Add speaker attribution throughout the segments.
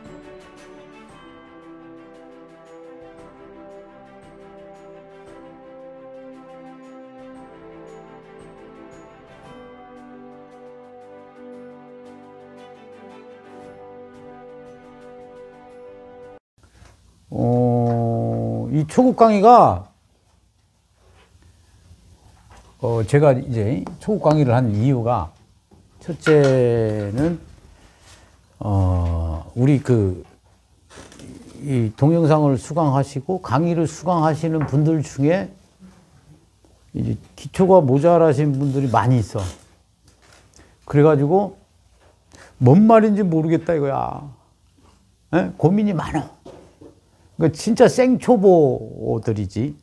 Speaker 1: 이 초급 강의가 제가 이제 초급 강의를 한 이유가 첫째는 우리 이 동영상을 수강하시고 강의를 수강하시는 분들 중에 이제 기초가 모자라신 분들이 많이 있어. 그래가지고 뭔 말인지 모르겠다 이거야. 에? 고민이 많아. 그러니까 진짜 생초보들이지.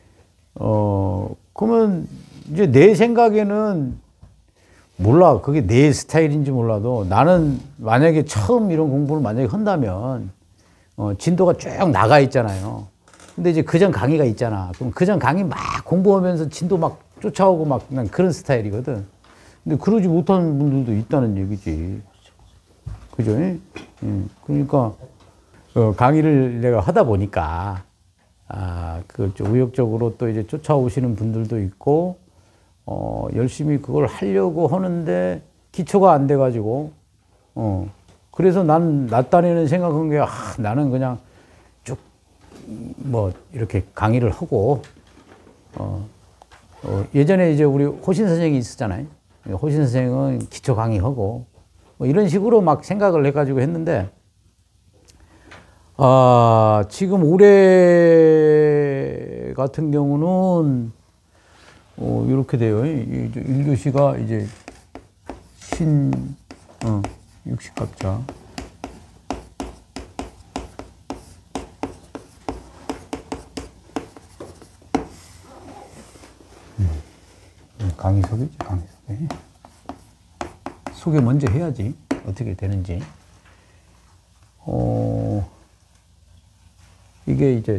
Speaker 1: 그러면 이제 내 생각에는 몰라. 그게 내 스타일인지 몰라도 나는 만약에 처음 이런 공부를 만약에 한다면 진도가 쭉 나가 있잖아요. 근데 이제 그전 강의가 있잖아. 그럼 그전 강의 막 공부하면서 진도 막 쫓아오고 막 난 그런 스타일이거든. 근데 그러지 못하는 분들도 있다는 얘기지. 그죠? 그러니까 강의를 내가 하다 보니까 의욕적으로 또 이제 쫓아오시는 분들도 있고 열심히 그걸 하려고 하는데 기초가 안 돼가지고 그래서 난 나 딴에는 생각한 게 나는 그냥 쭉 뭐 이렇게 강의를 하고 예전에 이제 우리 호신 선생이 있었잖아요. 호신 선생은 기초 강의하고 뭐 이런 식으로 막 생각을 해가지고 했는데 지금 올해 같은 경우는 이렇게 돼요. 1교시가 이제 60갑자. 강의 소개지, 강의 소개. 소개 먼저 해야지. 어떻게 되는지. 이게 이제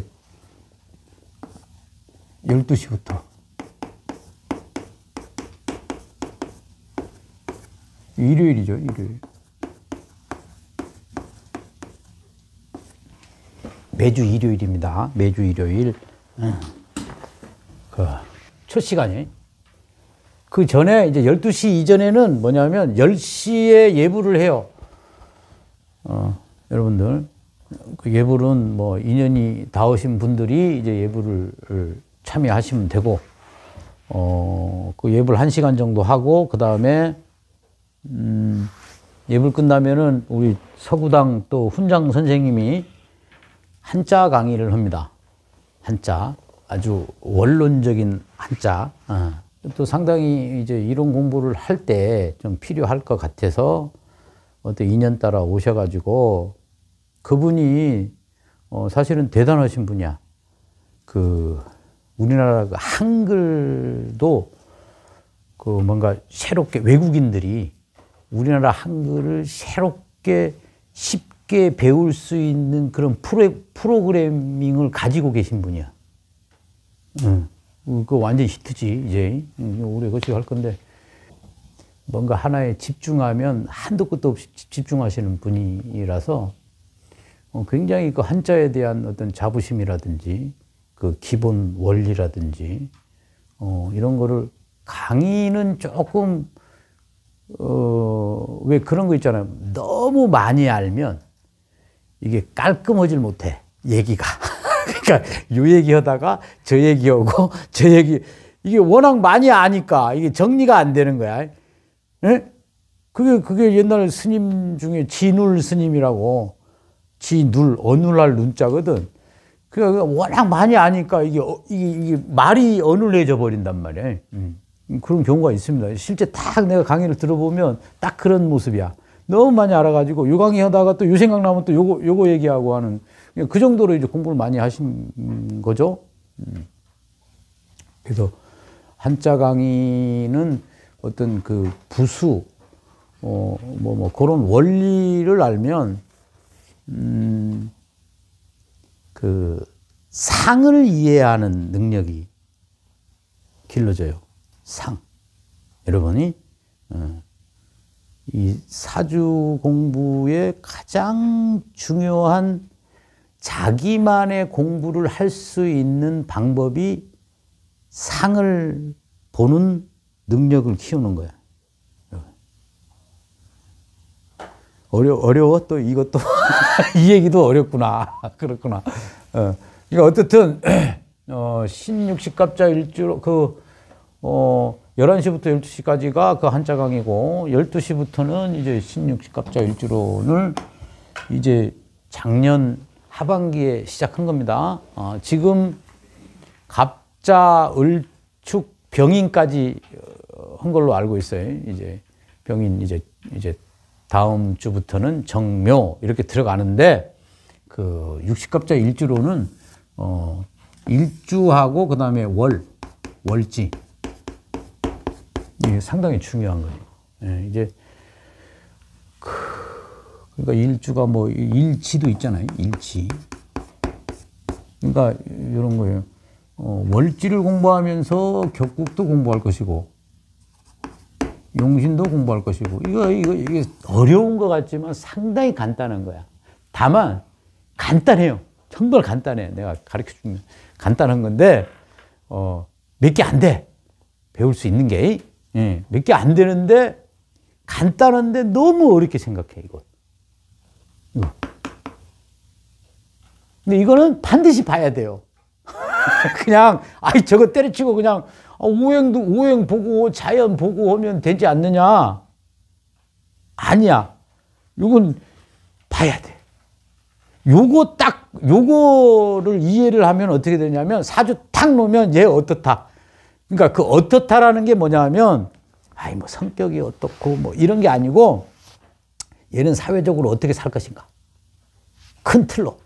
Speaker 1: 12시부터 일요일이죠, 일요일. 매주 일요일입니다. 매주 일요일. 첫 시간이. 그 전에 이제 12시 이전에는 뭐냐면 10시에 예불을 해요. 여러분들. 그 예불은 뭐 인연이 닿으신 분들이 이제 예불을 참여하시면 되고, 그 예불 1시간 정도 하고, 그 다음에, 예불 끝나면은 우리 서구당 또 훈장 선생님이 한자 강의를 합니다. 한자. 아주 원론적인 한자. 또 상당히 이제 이론 공부를 할 때 좀 필요할 것 같아서 어떤 인연 따라 오셔가지고 그분이 사실은 대단하신 분이야. 우리나라 한글도 뭔가 새롭게 외국인들이 우리나라 한글을 새롭게 쉽게 배울 수 있는 그런 프로그래밍을 가지고 계신 분이야. 그거 완전 히트지, 이제. 올해 그렇게 할 건데. 뭔가 하나에 집중하면 한도 끝도 없이 집중하시는 분이라서 굉장히 그 한자에 대한 어떤 자부심이라든지 그 기본 원리라든지 이런 거를 강의는 조금 왜 그런 거 있잖아요. 너무 많이 알면 이게 깔끔하질 못해, 얘기가. 그러니까 요 얘기하다가 저 얘기하고 저 얘기, 이게 워낙 많이 아니까 이게 정리가 안 되는 거야. 예? 그게 옛날 스님 중에 진울 스님이라고, 진울, 어눌할 눈자거든. 그러니까 워낙 많이 아니까 이게 말이 어눌해져 버린단 말이야. 그런 경우가 있습니다. 실제 딱 내가 강의를 들어보면 딱 그런 모습이야. 너무 많이 알아가지고 요 강의 하다가 또 요 생각나면 또 요거 얘기하고 하는, 그 정도로 이제 공부를 많이 하신 거죠. 그래서 한자 강의는 어떤 그 부수, 그런 원리를 알면, 그 상을 이해하는 능력이 길러져요. 상. 여러분이, 이 사주 공부의 가장 중요한 자기만의 공부를 할 수 있는 방법이 상을 보는 능력을 키우는 거야. 어려워? 또 이것도 이 얘기도 어렵구나. 그렇구나. 그러니까 어쨌든 신육식갑자 일주로 11시부터 12시까지가 그 한자 강의고 12시부터는 이제 신육식갑자 일주론을 이제 작년 하반기에 시작한 겁니다. 지금 갑자, 을축, 병인까지 한 걸로 알고 있어요. 이제 병인 이제 다음 주부터는 정묘 이렇게 들어가는데 그 육식갑자 일주로는 일주하고 그다음에 월지 이게 상당히 중요한 거예요. 예, 이제 그러니까 일주가 뭐 일치도 있잖아요. 일치. 그러니까 이런 거예요. 월지를 공부하면서 격국도 공부할 것이고 용신도 공부할 것이고 이게 어려운 것 같지만 상당히 간단한 거야. 다만 간단해요. 정말 간단해. 내가 가르쳐 주면 간단한 건데 몇 개 안 돼. 배울 수 있는 게 몇 개 안 되는데 간단한데 너무 어렵게 생각해 이거. 근데 이거는 반드시 봐야 돼요. 그냥 저거 때려치고 그냥 오행 보고 자연 보고 하면 되지 않느냐? 아니야. 이건 봐야 돼. 요거를 이해를 하면 어떻게 되냐면 사주 탁 놓으면 얘 어떻다. 그러니까 그 어떻다라는 게 뭐냐면 뭐 성격이 어떻고 뭐 이런 게 아니고 얘는 사회적으로 어떻게 살 것인가. 큰 틀로.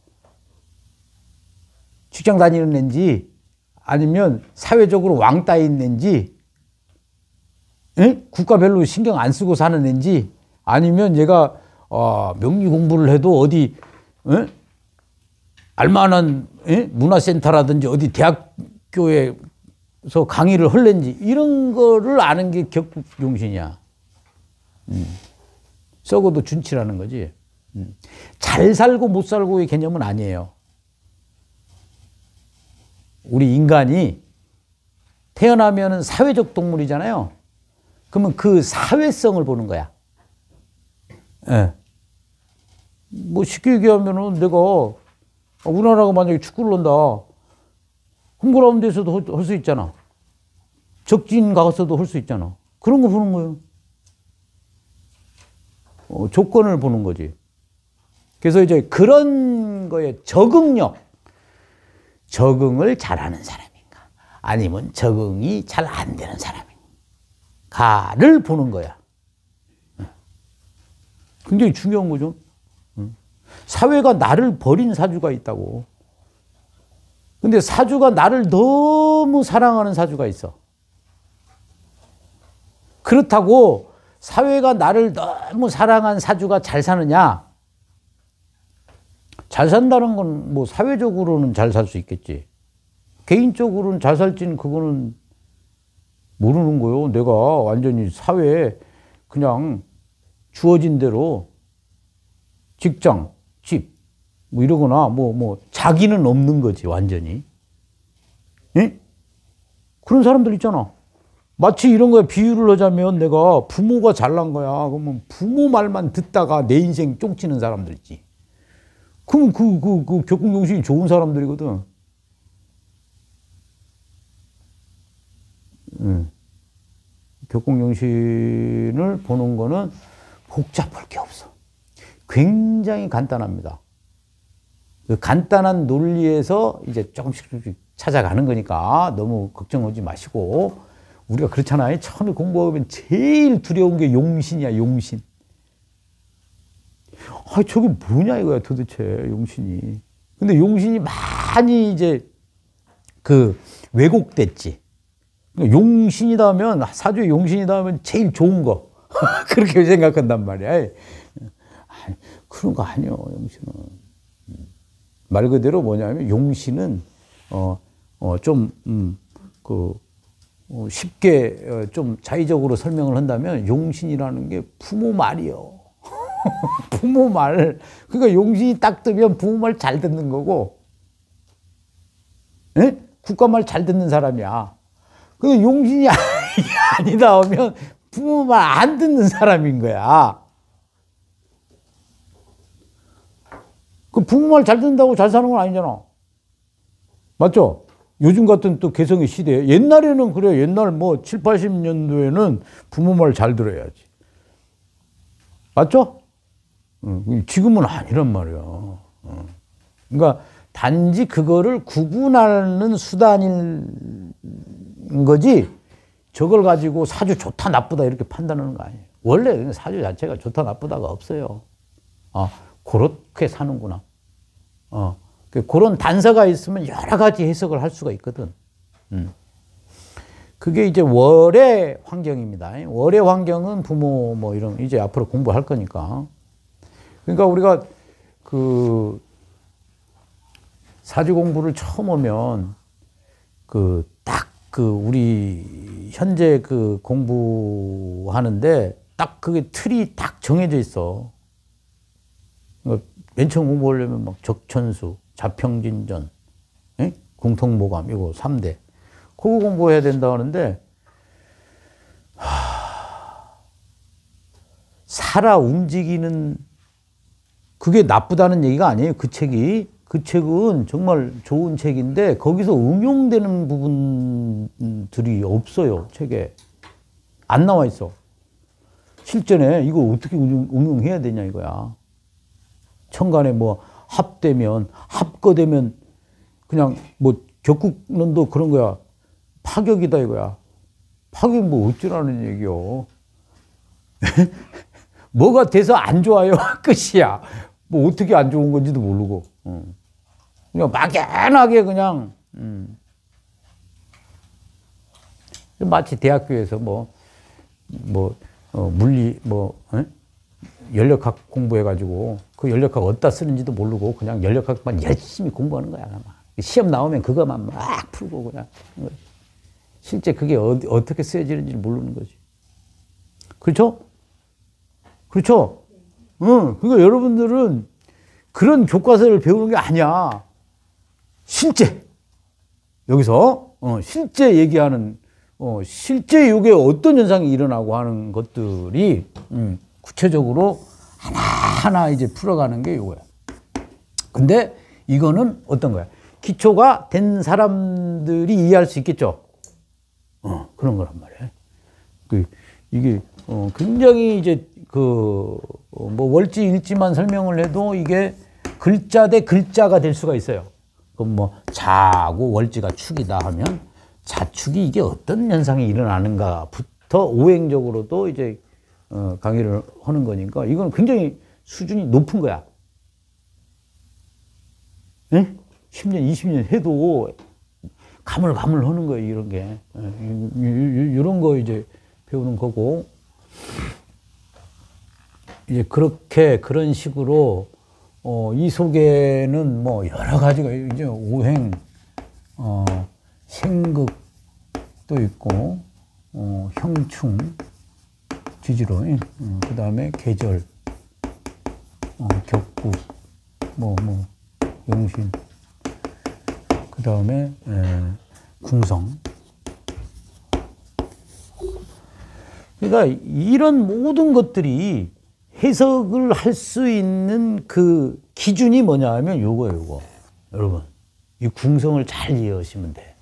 Speaker 1: 직장 다니는 애인지 아니면 사회적으로 왕따 있는 애인지 국가 별로 신경 안 쓰고 사는 애인지 아니면 얘가 명리 공부를 해도 어디 알만한 문화센터라든지 어디 대학교에서 강의를 할는지 이런 거를 아는 게 격국용신이야. 썩어도 준치라는 거지. 잘 살고 못 살고의 개념은 아니에요. 우리 인간이 태어나면 사회적 동물이잖아요. 그러면 그 사회성을 보는 거야. 예. 뭐 쉽게 얘기하면은 내가 우리나라가 만약에 축구를 한다. 홈그라운드에서도 할 수 있잖아. 적진 가서도 할 수 있잖아. 그런 거 보는 거예요. 조건을 보는 거지. 그래서 이제 그런 거에 적응을 잘하는 사람인가 아니면 적응이 잘 안 되는 사람인가를 보는 거야. 굉장히 중요한 거죠. 사회가 나를 버린 사주가 있다고. 근데 사주가 나를 너무 사랑하는 사주가 있어. 그렇다고 사회가 나를 너무 사랑한 사주가 잘 사느냐? 잘 산다는 건 뭐 사회적으로는 잘 살 수 있겠지. 개인적으로는 잘 살지는 그거는 모르는 거요. 내가 완전히 사회에 그냥 주어진 대로 직장, 집, 뭐 이러거나 뭐 자기는 없는 거지, 완전히. 예? 그런 사람들 있잖아. 마치 이런 거에 비유를 하자면 내가 부모가 잘난 거야. 그러면 부모 말만 듣다가 내 인생 쫑치는 사람들 있지. 그럼 그 격국용신이 좋은 사람들이거든. 격국용신을 보는 거는 복잡할 게 없어. 굉장히 간단합니다. 그 간단한 논리에서 이제 조금씩 찾아가는 거니까 너무 걱정하지 마시고, 우리가 그렇잖아요. 처음에 공부하면 제일 두려운 게 용신이야, 용신. 저게 뭐냐 이거야 도대체, 용신이. 근데 용신이 많이 이제 왜곡됐지. 용신이다 하면, 사주에 용신이다 하면 제일 좋은 거. 그렇게 생각한단 말이야. 그런 거 아니요, 용신은. 말 그대로 뭐냐면, 용신은, 쉽게 좀 자의적으로 설명을 한다면 용신이라는 게 부모 말이요. 부모 말. 그러니까 용신이 딱 뜨면 부모 말 잘 듣는 거고, 에? 국가 말 잘 듣는 사람이야. 근데 용신이 아니다 하면 부모 말 안 듣는 사람인 거야. 그 부모 말 잘 듣는다고 잘 사는 건 아니잖아. 맞죠? 요즘 같은 또 개성의 시대에 옛날에는 그래. 옛날 뭐 7, 80년도에는 부모 말 잘 들어야지. 맞죠? 지금은 아니란 말이야. 그러니까 단지 그거를 구분하는 수단인 거지, 저걸 가지고 사주 좋다 나쁘다 이렇게 판단하는 거 아니에요. 원래 사주 자체가 좋다 나쁘다가 없어요. 그렇게 사는구나. 그런 단서가 있으면 여러 가지 해석을 할 수가 있거든. 그게 이제 월의 환경입니다. 월의 환경은 부모 뭐 이런 이제 앞으로 공부할 거니까. 그러니까 우리가 그 사주 공부를 처음 오면 딱 우리 현재 그 공부하는데 딱 그게 틀이 딱 정해져 있어. 그러니까 맨 처음 공부하려면 막 적천수, 자평진전, 궁통모감 이거 3대. 그거 공부해야 된다 하는데, 살아 움직이는, 그게 나쁘다는 얘기가 아니에요. 그 책이. 그 책은 정말 좋은 책인데 거기서 응용되는 부분들이 없어요. 책에. 안 나와 있어. 실전에 이거 어떻게 응용해야 되냐 이거야. 천간에 뭐 합되면, 합거되면 그냥 뭐 격국론도 그런 거야. 파격이다 이거야. 파격이 뭐 어쩌라는 얘기요. 뭐가 돼서 안 좋아요. 끝이야. 뭐 어떻게 안 좋은 건지도 모르고. 그냥 막연하게 그냥, 마치 대학교에서 물리, 연력학 공부해가지고 그 연력학 어디다 쓰는지도 모르고 그냥 연력학만 열심히 공부하는 거야. 시험 나오면 그거만 막 풀고 그냥. 실제 그게 어떻게 쓰여지는지 모르는 거지. 그렇죠? 그렇죠? 그러니까 여러분들은 그런 교과서를 배우는 게 아니야. 실제. 여기서, 실제 얘기하는, 실제 이게 어떤 현상이 일어나고 하는 것들이, 구체적으로 하나하나 이제 풀어가는 게 이거야. 근데 이거는 어떤 거야? 기초가 된 사람들이 이해할 수 있겠죠? 그런 거란 말이야. 이게, 굉장히 이제 월지 일지만 설명을 해도 이게 글자 대 글자가 될 수가 있어요. 그럼 뭐 자고 월지가 축이다 하면 자축이 이게 어떤 현상이 일어나는가부터 오행적으로도 이제 강의를 하는 거니까 이건 굉장히 수준이 높은 거야. 네? 10년, 20년 해도 가물가물 하는 거예요, 이런 게. 이런 거 이제 배우는 거고. 이제 그런 식으로, 이 속에는 뭐 여러 가지가, 이제 오행, 생극도 있고, 형충, 지지로, 그 다음에 계절, 격국, 용신, 그 다음에, 궁성. 그러니까 이런 모든 것들이 해석을 할 수 있는 그 기준이 뭐냐 하면 요거예요, 요거. 여러분, 이 궁성을 잘 이해하시면 돼.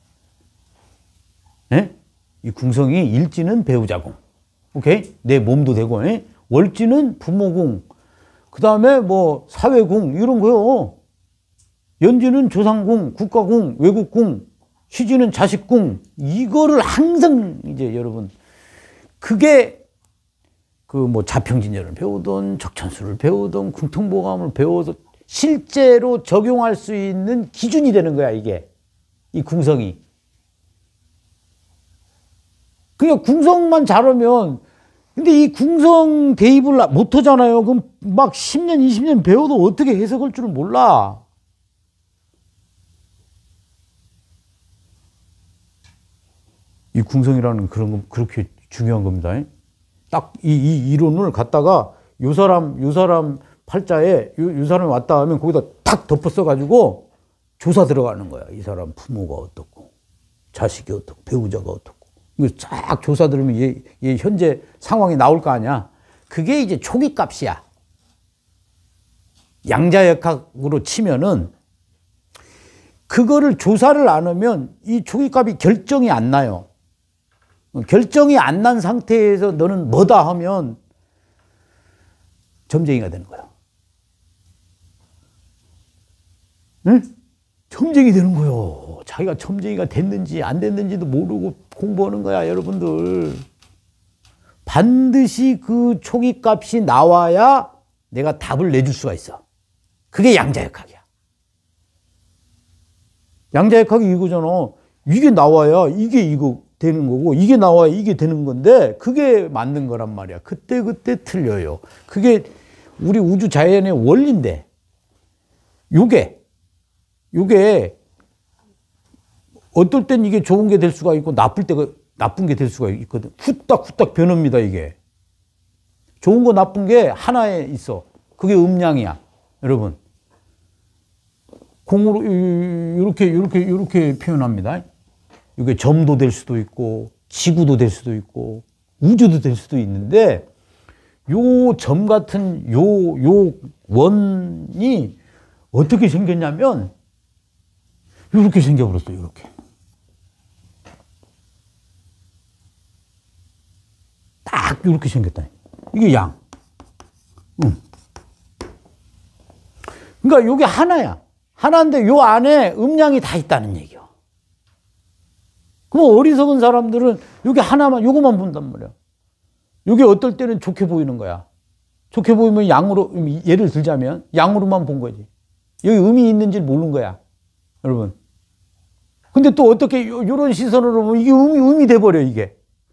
Speaker 1: 네? 이 궁성이 일지는 배우자궁. 오케이? 내 몸도 되고, 월지는 부모궁. 그 다음에 뭐 사회궁, 이런 거요. 연지는 조상궁, 국가궁, 외국궁, 시지는 자식궁. 이거를 항상 이제 여러분, 그게 자평진전을 배우든 적천수를 배우든 궁통모감을 배워서 실제로 적용할 수 있는 기준이 되는 거야, 이게. 이 궁성이. 그냥 궁성만 잘하면, 근데 이 궁성 대입을 못 하잖아요. 그럼 막 10년, 20년 배워도 어떻게 해석할 줄은 몰라. 이 궁성이라는 그런 거 그렇게 중요한 겁니다. 딱 이 이론을 갖다가 요 사람 팔자에 요 사람이 왔다 하면 거기다 탁 덮어 써가지고 조사 들어가는 거야. 이 사람 부모가 어떻고, 자식이 어떻고, 배우자가 어떻고. 이거 쫙 조사 들으면 얘 현재 상황이 나올 거 아니야. 그게 이제 초기 값이야. 양자역학으로 치면은 그거를 조사를 안 하면 이 초기 값이 결정이 안 나요. 결정이 안 난 상태에서 너는 뭐다 하면 점쟁이가 되는 거야. 응? 점쟁이 되는 거요. 자기가 점쟁이가 됐는지 안 됐는지도 모르고 공부하는 거야, 여러분들. 반드시 그 초기 값이 나와야 내가 답을 내줄 수가 있어. 그게 양자역학이야. 양자역학이 이거잖아. 이게 나와야 이거 되는 거고, 이게 나와야 이게 되는 건데, 그게 맞는 거란 말이야. 그때 틀려요. 그게 우리 우주 자연의 원리인데, 요게 어떨 땐 이게 좋은 게 될 수가 있고 나쁜 게 될 수가 있거든. 후딱 변합니다, 이게. 좋은 거 나쁜 게 하나에 있어. 그게 음양이야, 여러분. 공으로 이렇게 표현합니다. 이게 점도 될 수도 있고 지구도 될 수도 있고 우주도 될 수도 있는데, 요 점 같은 요 원이 어떻게 생겼냐면 이렇게 생겨버렸어요. 이렇게 딱 이렇게 생겼다. 이게 양. 그러니까 이게 하나야. 하나인데 요 안에 음양이 다 있다는 얘기야. 그럼 어리석은 사람들은 여기 하나만, 요거만 본단 말이야. 요게 어떨 때는 좋게 보이는 거야. 좋게 보이면 양으로, 예를 들자면 양으로만 본 거지. 여기 음이 있는지 모르는 거야, 여러분. 근데 또 어떻게 요런 시선으로 보면 이게 음이 돼버려, 이게.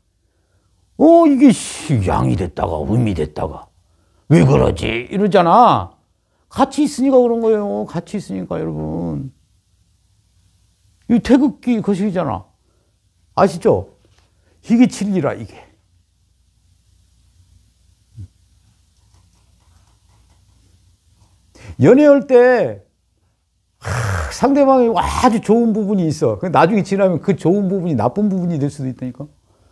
Speaker 1: 이게 양이 됐다가 음이 됐다가. 왜 그러지? 이러잖아. 같이 있으니까 그런 거예요. 같이 있으니까, 여러분. 이 태극기 거식이잖아. 아시죠? 이게 진리라, 이게. 연애할 때 상대방이 아주 좋은 부분이 있어. 나중에 지나면 그 좋은 부분이 나쁜 부분이 될 수도 있다니까.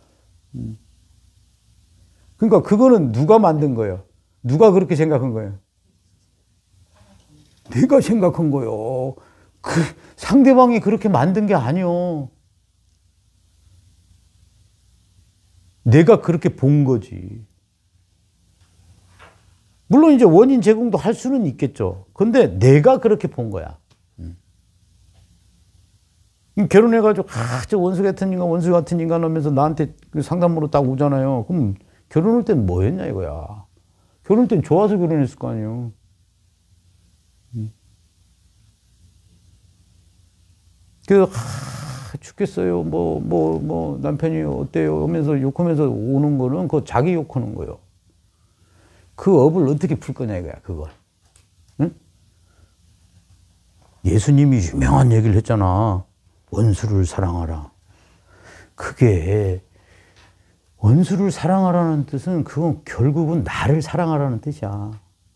Speaker 1: 그러니까 그거는 누가 만든 거예요? 누가 그렇게 생각한 거예요? 내가 생각한 거요. 그 상대방이 그렇게 만든 게 아니요. 내가 그렇게 본 거지. 물론 이제 원인 제공도 할 수는 있겠죠. 근데 내가 그렇게 본 거야. 결혼해가지고 저 원수 같은 인간 하면서 나한테 상담으로 딱 오잖아요. 그럼 결혼할 땐 뭐 했냐 이거야. 결혼할 땐 좋아서 결혼했을 거 아니에요. 그래서 죽겠어요. 남편이 어때요? 하면서 욕하면서 오는 거는 그거 자기 욕하는 거예요. 그 업을 어떻게 풀 거냐 이거야, 그걸. 응? 예수님이 유명한 얘기를 했잖아. 원수를 사랑하라. 그게 원수를 사랑하라는 뜻은 그건 결국은 나를 사랑하라는 뜻이야.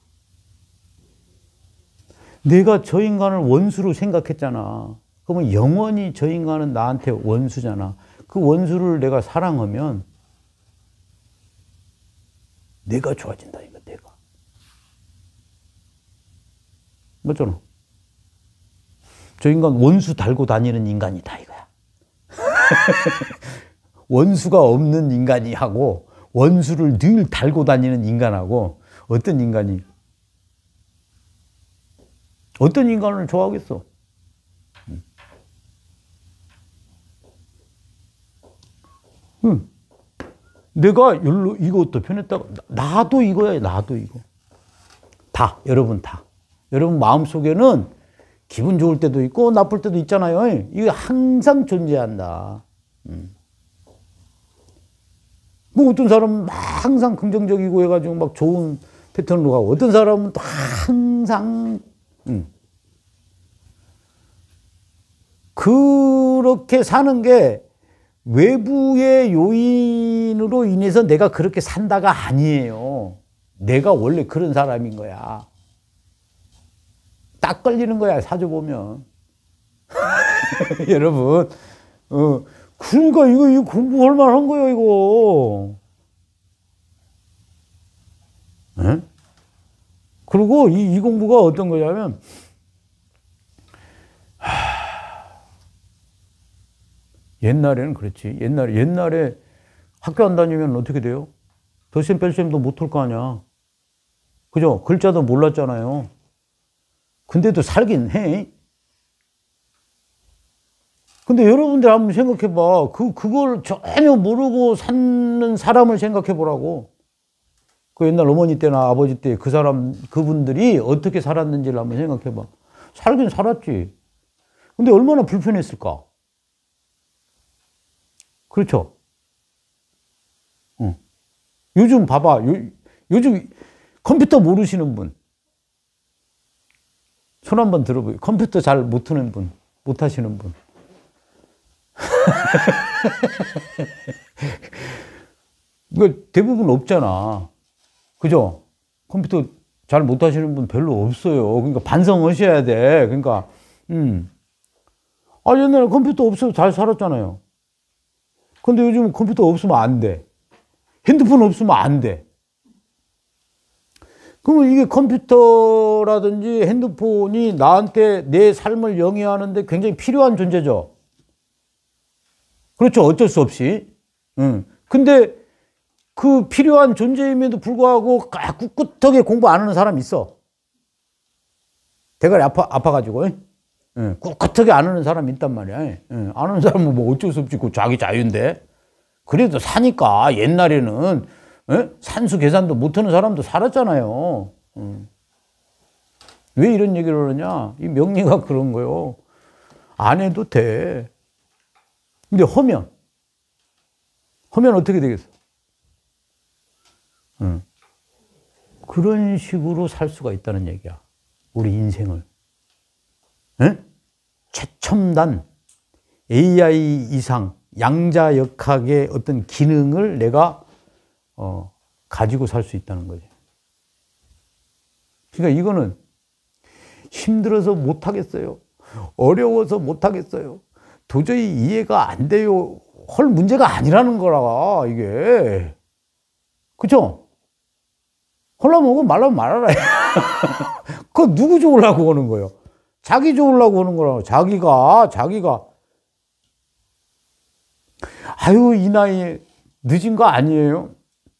Speaker 1: 내가 저 인간을 원수로 생각했잖아. 그러면 영원히 저 인간은 나한테 원수잖아. 그 원수를 내가 사랑하면 내가 좋아진다니까, 내가. 맞잖아. 저 인간 원수 달고 다니는 인간이다, 이거야. 원수가 없는 인간이 하고 원수를 늘 달고 다니는 인간하고 어떤 인간을 좋아하겠어? 내가 이것도 변했다고. 나도 이거야, 나도 이거. 다, 여러분 다. 여러분 마음속에는 기분 좋을 때도 있고 나쁠 때도 있잖아요. 이게 항상 존재한다. 뭐 어떤 사람은 막 항상 긍정적이고 해가지고 막 좋은 패턴으로 가고, 어떤 사람은 또 항상 그렇게 사는 게 외부의 요인으로 인해서 내가 그렇게 산다가 아니에요. 내가 원래 그런 사람인 거야. 딱 걸리는 거야, 사주 보면. 여러분, 그러니까 이거 공부할 만한 거예요, 이거. 네? 그리고 이 공부가 어떤 거냐면, 옛날에는 그렇지. 옛날에 학교 안 다니면 어떻게 돼요? 덧셈 뺄셈도 못할 거 아니야. 그죠? 글자도 몰랐잖아요. 근데도 살긴 해. 근데 여러분들 한번 생각해 봐. 그걸 전혀 모르고 사는 사람을 생각해 보라고. 그 옛날 어머니 때나 아버지 때 그분들이 어떻게 살았는지를 한번 생각해 봐. 살긴 살았지. 근데 얼마나 불편했을까? 그렇죠? 요즘 봐봐. 요즘 컴퓨터 모르시는 분. 손 한번 들어보세요. 컴퓨터 잘 못하는 분, 못하시는 분. 이거 대부분 없잖아. 그죠? 컴퓨터 잘 못하시는 분 별로 없어요. 그러니까 반성하셔야 돼. 그러니까, 옛날에 컴퓨터 없어도 잘 살았잖아요. 근데 요즘 컴퓨터 없으면 안 돼. 핸드폰 없으면 안 돼. 그러면 이게 컴퓨터라든지 핸드폰이 나한테 내 삶을 영위하는데 굉장히 필요한 존재죠. 그렇죠. 어쩔 수 없이. 근데 그 필요한 존재임에도 불구하고 꿋꿋하게 공부 안 하는 사람이 있어. 대가리 아파가지고. 꿋꿋하게 안 하는 사람이 있단 말이야. 안 하는 사람은 뭐 어쩔 수 없지. 그 자기 자유인데. 그래도 사니까 옛날에는 산수 계산도 못하는 사람도 살았잖아요. 왜 이런 얘기를 하느냐? 이 명리가 그런 거요. 안 해도 돼. 근데 하면 어떻게 되겠어? 그런 식으로 살 수가 있다는 얘기야. 우리 인생을. 최첨단 AI 이상 양자역학의 어떤 기능을 내가 가지고 살 수 있다는 거지. 그러니까 이거는 힘들어서 못하겠어요. 어려워서 못하겠어요. 도저히 이해가 안 돼요. 할 문제가 아니라는 거라, 이게. 그쵸? 하려면 하고 말라면 말아라. 그거 누구 좋으려고 하는 거예요? 자기 좋으려고 하는 거라고. 자기가. 아유, 이 나이에 늦은 거 아니에요?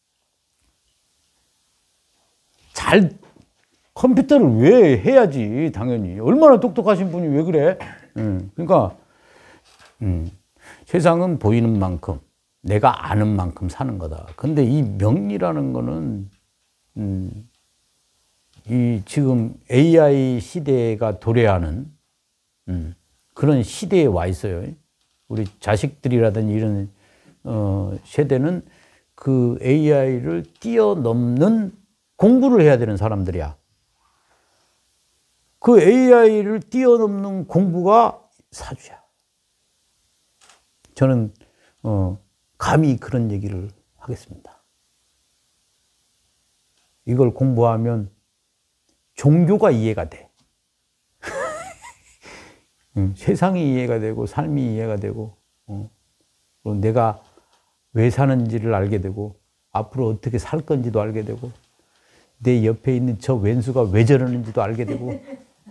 Speaker 1: 컴퓨터를 왜 해야지, 당연히. 얼마나 똑똑하신 분이 왜 그래? 그러니까, 세상은 보이는 만큼, 내가 아는 만큼 사는 거다. 근데 이 명리라는 거는, 이 지금 AI 시대가 도래하는, 그런 시대에 와 있어요. 우리 자식들이라든지 이런, 세대는 그 AI를 뛰어넘는 공부를 해야 되는 사람들이야. 그 AI를 뛰어넘는 공부가 사주야. 저는 감히 그런 얘기를 하겠습니다. 이걸 공부하면 종교가 이해가 돼. 세상이 이해가 되고 삶이 이해가 되고 그리고 내가 왜 사는지를 알게 되고 앞으로 어떻게 살 건지도 알게 되고 내 옆에 있는 저 왼수가 왜 저러는지도 알게 되고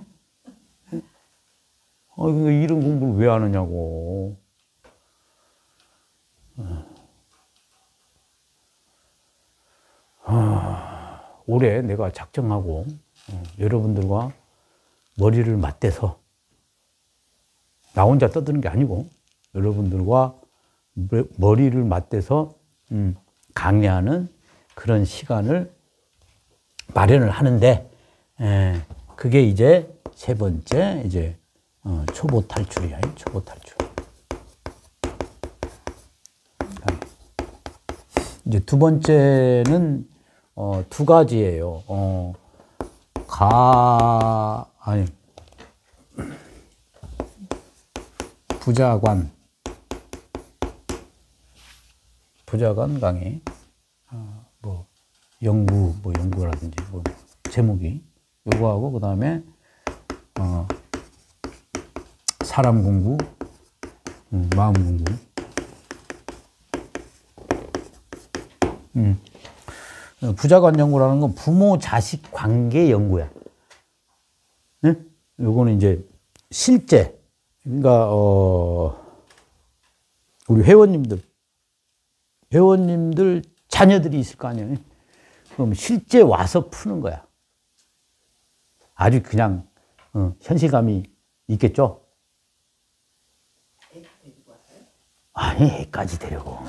Speaker 1: 그러니까 이런 공부를 왜 하느냐고. 올해 내가 작정하고 여러분들과 머리를 맞대서 나 혼자 떠드는 게 아니고 여러분들과 머리를 맞대서 강의하는 그런 시간을 마련을 하는데 그게 이제 세 번째 이제 초보 탈출이야. 초보 탈출. 이제 두 번째는 두 가지예요. 부자관 부자간 강의, 뭐 연구라든지 뭐 제목이 요거하고 그 다음에 사람 공부, 마음 공부. 부자간 연구라는 건 부모 자식 관계 연구야. 네? 요거는 이제 실제, 그러니까 우리 회원님들 자녀들이 있을 거 아니에요. 그럼 실제 와서 푸는 거야. 아주 그냥 현실감이 있겠죠. 아니, 애까지 데리고.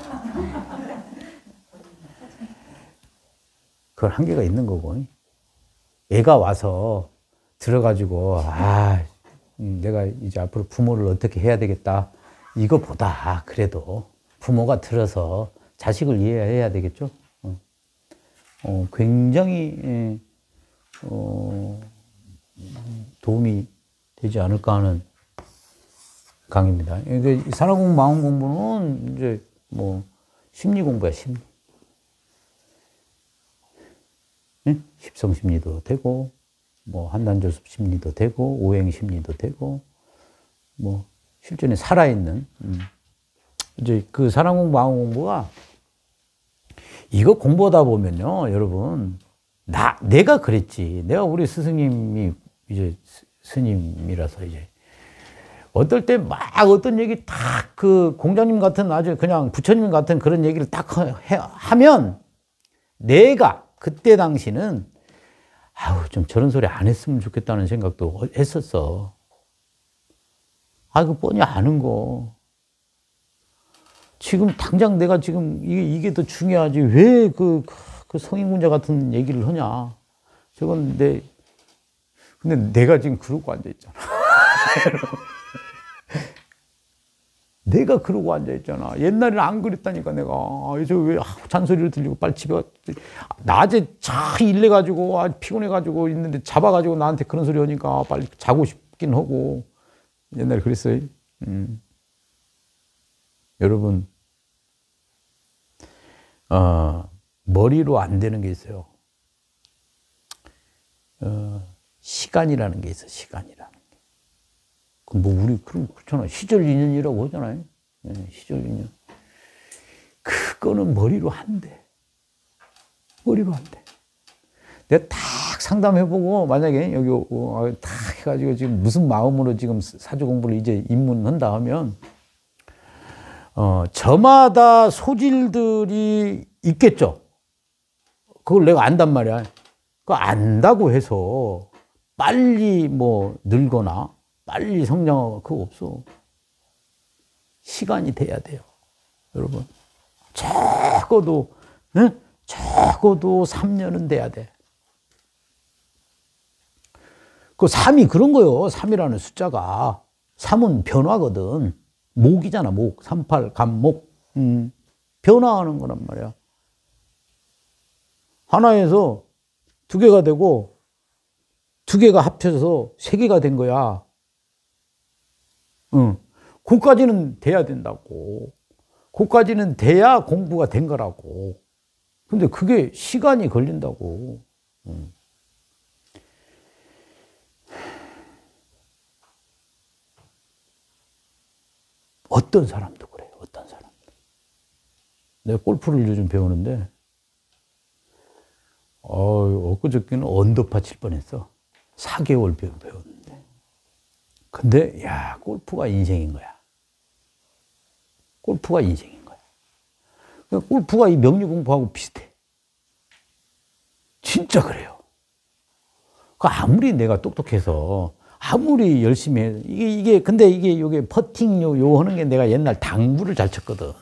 Speaker 1: 그건 한계가 있는 거고. 애가 와서 들어가지고, 내가 이제 앞으로 부모를 어떻게 해야 되겠다. 이거보다 그래도 부모가 들어서 자식을 이해해야 되겠죠. 굉장히, 도움이 되지 않을까 하는 강의입니다. 사람 공부, 마음 공부는 이제 뭐, 심리 공부야, 심리. 십성심리도 되고, 뭐 한단조습 심리도 되고, 오행 심리도 되고, 뭐 실존에 살아있는 이제 그 사람 공부, 마음 공부가 이거 공부하다 보면요, 여러분, 내가 그랬지. 내가 우리 스승님이 이제 스님이라서 이제 어떨 때 막 어떤 얘기 딱 그 공자님 같은 아주 그냥 부처님 같은 그런 얘기를 딱 하면 내가 그때 당시는 좀 저런 소리 안 했으면 좋겠다는 생각도 했었어. 그 뻔히 아는 거. 지금 당장 내가 지금 이게 더 중요하지. 왜 그 성인군자 같은 얘기를 하냐. 저건 근데 내가 지금 그러고 앉아있잖아. 내가 그러고 앉아있잖아. 옛날에는 안 그랬다니까, 내가. 저 왜 잔소리를 들리고 빨리 집에 가. 낮에 일내가지고, 피곤해가지고 있는데 잡아가지고 나한테 그런 소리 하니까 빨리 자고 싶긴 하고. 옛날에 그랬어요. 여러분, 머리로 안 되는 게 있어요. 시간이라는 게 있어, 시간이라는 게. 우리, 그렇잖아. 시절 인연이라고 하잖아요. 시절 인연. 그거는 머리로 안 돼. 머리로 안 돼. 내가 딱 상담해보고, 만약에 여기 딱 해가지고 지금 무슨 마음으로 지금 사주 공부를 이제 입문한다 하면, 저마다 소질들이 있겠죠. 그걸 내가 안단 말이야. 그거 안다고 해서 빨리 뭐 늙거나 빨리 성장하고 그거 없어. 시간이 돼야 돼요. 여러분. 적어도 3년은 돼야 돼. 그 3이 그런 거요. 3이라는 숫자가. 3은 변화거든. 목이잖아, 목. 38, 간목. 변화하는 거란 말이야. 하나에서 2개가 되고, 2개가 합쳐서 3개가 된 거야. 그까지는 돼야 된다고. 그까지는 돼야 공부가 된 거라고. 근데 그게 시간이 걸린다고. 어떤 사람도 그래요. 어떤 사람도. 내가 골프를 요즘 배우는데 엊그저께는 언더파 칠 뻔했어. 4개월 배웠는데. 근데 골프가 인생인 거야. 골프가 인생인 거야. 골프가 이 명리 공부하고 비슷해. 진짜 그래요. 아무리 내가 똑똑해서 아무리 열심히 해. 근데 이게 퍼팅 요 하는 게 내가 옛날 당구를 잘 쳤거든.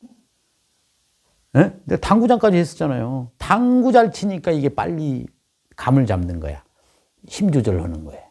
Speaker 1: 예? 내가 당구장까지 했었잖아요. 당구 잘 치니까 이게 빨리 감을 잡는 거야. 힘 조절하는 거야.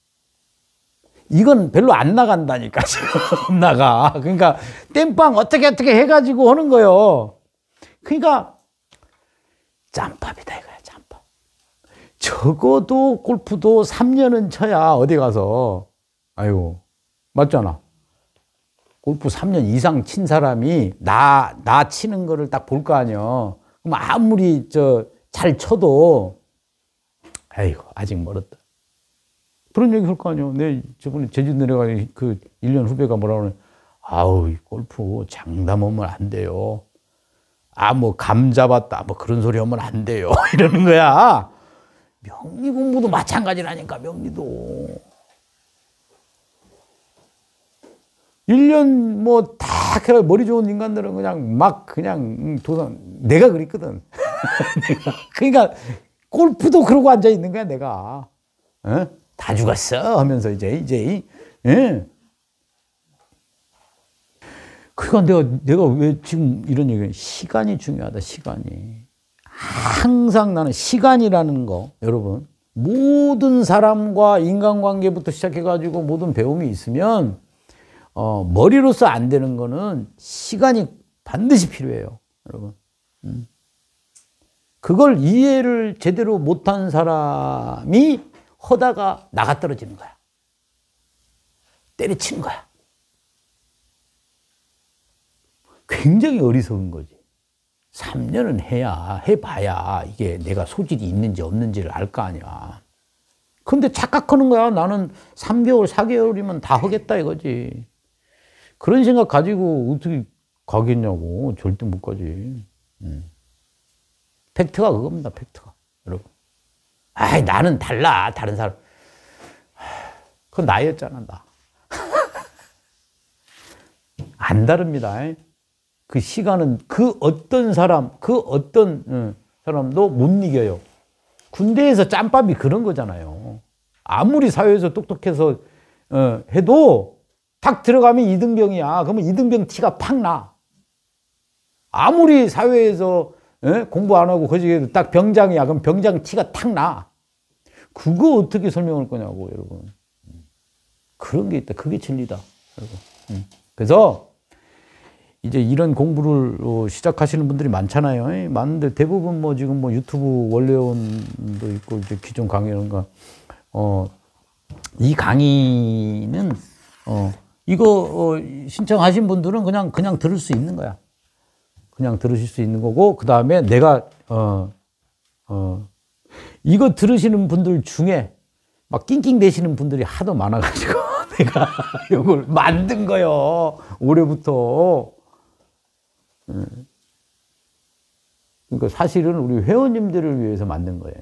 Speaker 1: 이건 별로 안 나간다니까, 지금. 나가. 그러니까, 땜빵 어떻게 해가지고 하는 거요. 그러니까, 짬밥이다, 이거야, 짬밥. 적어도 골프도 3년은 쳐야 어디 가서, 맞잖아. 골프 3년 이상 친 사람이 나 치는 거를 딱 볼 거 아니야. 그럼 아무리 잘 쳐도, 아이고, 아직 멀었다. 그런 얘기 할 거 아니야. 내 저번에 제주 내려가니 그 1년 후배가 뭐라 그러냐. 아우, 골프 장담 하면 안 돼요. 뭐, 감 잡았다. 뭐 그런 소리 하면 안 돼요. 이러는 거야. 명리 공부도 마찬가지라니까, 명리도. 1년 뭐 다 해라 머리 좋은 인간들은 그냥 도전 내가 그랬거든. 그러니까 골프도 그러고 앉아 있는 거야 내가. 어? 다 죽었어 하면서 이제 예. 그러니까 내가 왜 지금 이런 얘기를 시간이 중요하다. 시간이 항상 나는 시간이라는 거 여러분 모든 사람과 인간관계부터 시작해가지고 모든 배움이 있으면. 머리로서 안 되는 거는 시간이 반드시 필요해요, 여러분. 그걸 이해를 제대로 못한 사람이 하다가 나가 떨어지는 거야. 때려치는 거야. 굉장히 어리석은 거지. 3년은 해봐야 이게 내가 소질이 있는지 없는지를 알 거 아니야. 근데 착각하는 거야. 나는 3개월, 4개월이면 다 하겠다 이거지. 그런 생각 가지고 어떻게 가겠냐고. 절대 못 가지. 팩트가 그겁니다, 팩트가. 여러분. 나는 달라, 다른 사람. 그건 나였잖아, 나. 안 다릅니다. 그 시간은 그 어떤 사람도 못 이겨요. 군대에서 짬밥이 그런 거잖아요. 아무리 사회에서 똑똑해서 해도 딱 들어가면 이등병이야. 그러면 이등병 티가 팍 나. 아무리 사회에서 공부 안 하고 거지게도 딱 병장이야. 그럼 병장 티가 탁 나. 그거 어떻게 설명할 거냐고, 여러분. 그런 게 있다. 그게 진리다, 여러분. 그래서 이제 이런 공부를 시작하시는 분들이 많잖아요. 많은데 대부분 뭐 지금 뭐 유튜브 원래원도 있고 이제 기존 강의인가 이 강의는 이거 신청하신 분들은 그냥 들을 수 있는 거야. 그냥 들으실 수 있는 거고 그 다음에 내가 이거 들으시는 분들 중에 막 낑낑대시는 분들이 하도 많아가지고 내가 이걸 만든 거요. 올해부터. 그러니까 사실은 우리 회원님들을 위해서 만든 거예요.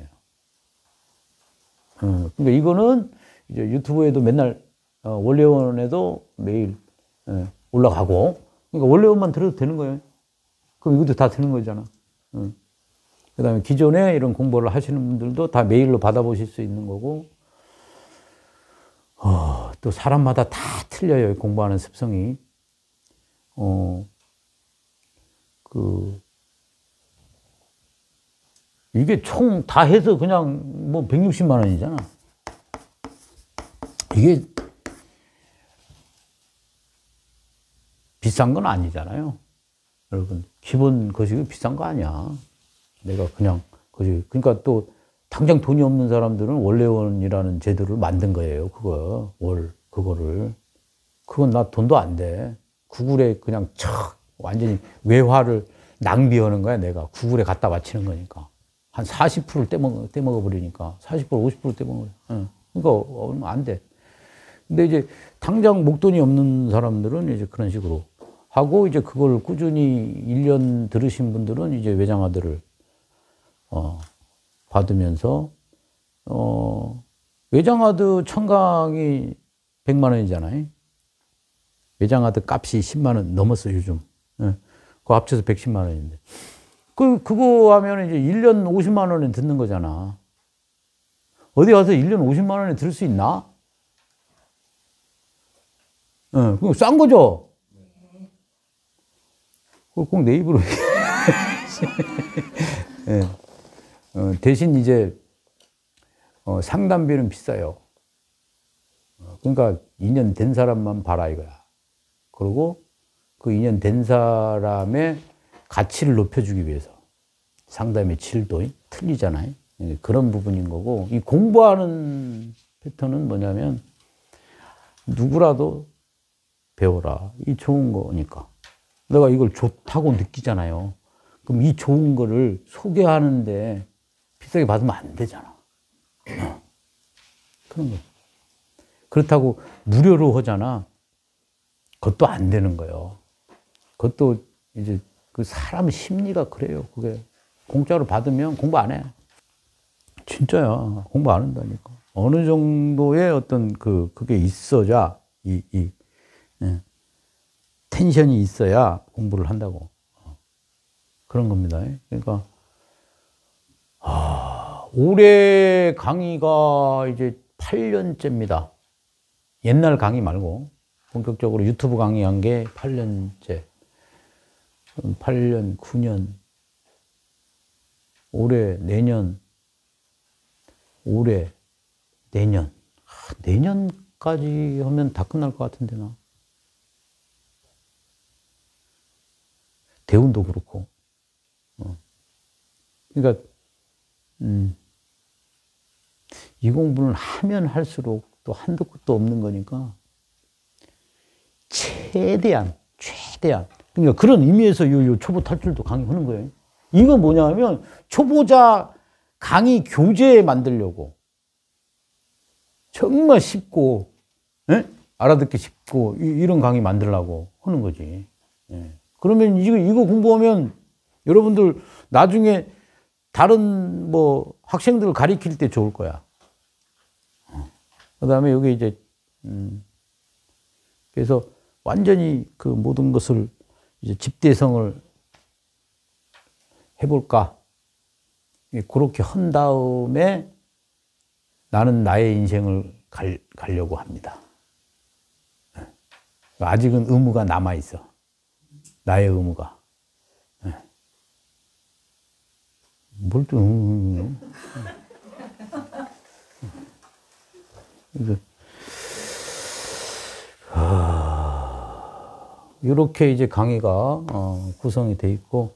Speaker 1: 그러니까 이거는 이제 유튜브에도 맨날 원래원에도 매일 올라가고 그러니까 원래원만 들어도 되는 거예요. 그럼 이것도 다 되는 거잖아. 그 다음에 기존에 이런 공부를 하시는 분들도 다 메일로 받아보실 수 있는 거고 또 사람마다 다 틀려요. 공부하는 습성이. 이게 총 다 해서 그냥 뭐 160만 원이잖아. 이게 비싼 건 아니잖아요. 여러분, 기본 거시기 비싼 거 아니야. 내가 그냥 거시기. 그러니까 또 당장 돈이 없는 사람들은 원래원이라는 제도를 만든 거예요. 그거를. 그건 나 돈도 안 돼. 구글에 그냥 완전히 외화를 낭비하는 거야, 내가. 구글에 갖다 바치는 거니까. 한 40%를 떼먹어 버리니까. 40%, 50% 떼먹어. 그러니까 얼마 안 돼. 근데 이제 당장 목돈이 없는 사람들은 이제 그런 식으로 하고 이제 그걸 꾸준히 1년 들으신 분들은 이제 외장하드를 받으면서 외장하드 청강이 100만 원이잖아요. 외장하드 값이 10만 원 넘었어요, 요즘. 그거 합쳐서 110만 원인데. 그거 하면 이제 1년 50만 원에 듣는 거잖아. 어디 가서 1년 50만 원에 들을 수 있나? 그거 싼 거죠? 그걸 꼭 내 입으로. 대신 이제, 상담비는 비싸요. 그러니까 2년 된 사람만 봐라 이거야. 그리고 그 2년 된 사람의 가치를 높여주기 위해서 상담의 질도 틀리잖아요. 그런 부분인 거고 이 공부하는 패턴은 뭐냐면 누구라도 배워라. 이 좋은 거니까. 내가 이걸 좋다고 느끼잖아요. 그럼 이 좋은 거를 소개하는데 비싸게 받으면 안 되잖아. 그런 거. 그렇다고 무료로 하잖아. 그것도 안 되는 거예요. 그것도 이제 그 사람 심리가 그래요. 그게 공짜로 받으면 공부 안 해. 진짜야. 공부 안 한다니까. 어느 정도의 어떤 그게 있어야 예. 텐션이 있어야 공부를 한다고. 그런 겁니다. 그러니까, 올해 강의가 이제 8년째입니다. 옛날 강의 말고, 본격적으로 유튜브 강의한 게 8년째. 8년, 9년, 올해, 내년, 올해, 내년. 내년까지 하면 다 끝날 것 같은데, 나. 대운도 그렇고. 그러니까, 이 공부는 하면 할수록 또 한도 끝도 없는 거니까, 최대한. 그러니까 그런 의미에서 요 초보 탈출도 강의하는 거예요. 이건 뭐냐 하면, 초보자 강의 교재 만들려고. 정말 쉽고, 예? 알아듣기 쉽고, 이런 강의 만들려고 하는 거지. 예. 그러면 이거 공부하면 여러분들 나중에 다른 뭐 학생들을 가리킬 때 좋을 거야. 그 다음에 여기 이제, 그래서 완전히 그 모든 것을 이제 집대성을 해볼까. 그렇게 한 다음에 나는 나의 인생을 가려고 합니다. 아직은 의무가 남아있어. 나의 의무가. 뭘 또, 이렇게 이제 강의가 구성이 돼 있고,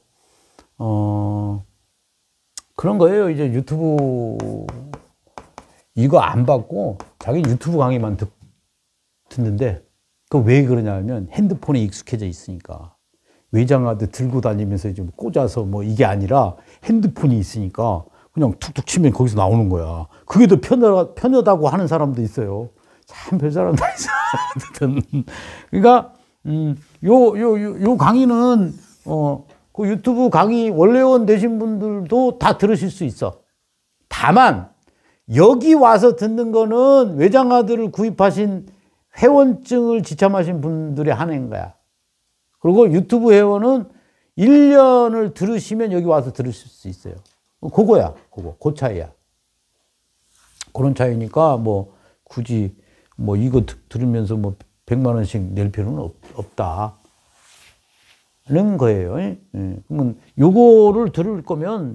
Speaker 1: 그런 거예요. 이제 유튜브 이거 안 받고 자기 유튜브 강의만 듣는데, 그 왜 그러냐면 핸드폰에 익숙해져 있으니까. 외장하드 들고 다니면서 이제 꽂아서 뭐 이게 아니라 핸드폰이 있으니까 그냥 툭툭 치면 거기서 나오는 거야. 그게 더 편하다고 하는 사람도 있어요. 참 별 사람 다 있어. 그러니까 요 강의는 그 유튜브 강의 원래원 되신 분들도 다 들으실 수 있어. 다만 여기 와서 듣는 거는 외장하드를 구입하신 회원증을 지참하신 분들이 하는 거야. 그리고 유튜브 회원은 1년을 들으시면 여기 와서 들으실 수 있어요. 그거야, 그 차이야. 그런 차이니까 뭐 굳이 뭐 이거 들으면서 뭐 100만 원씩 낼 필요는 없다. 는 거예요. 그러면 요거를 들을 거면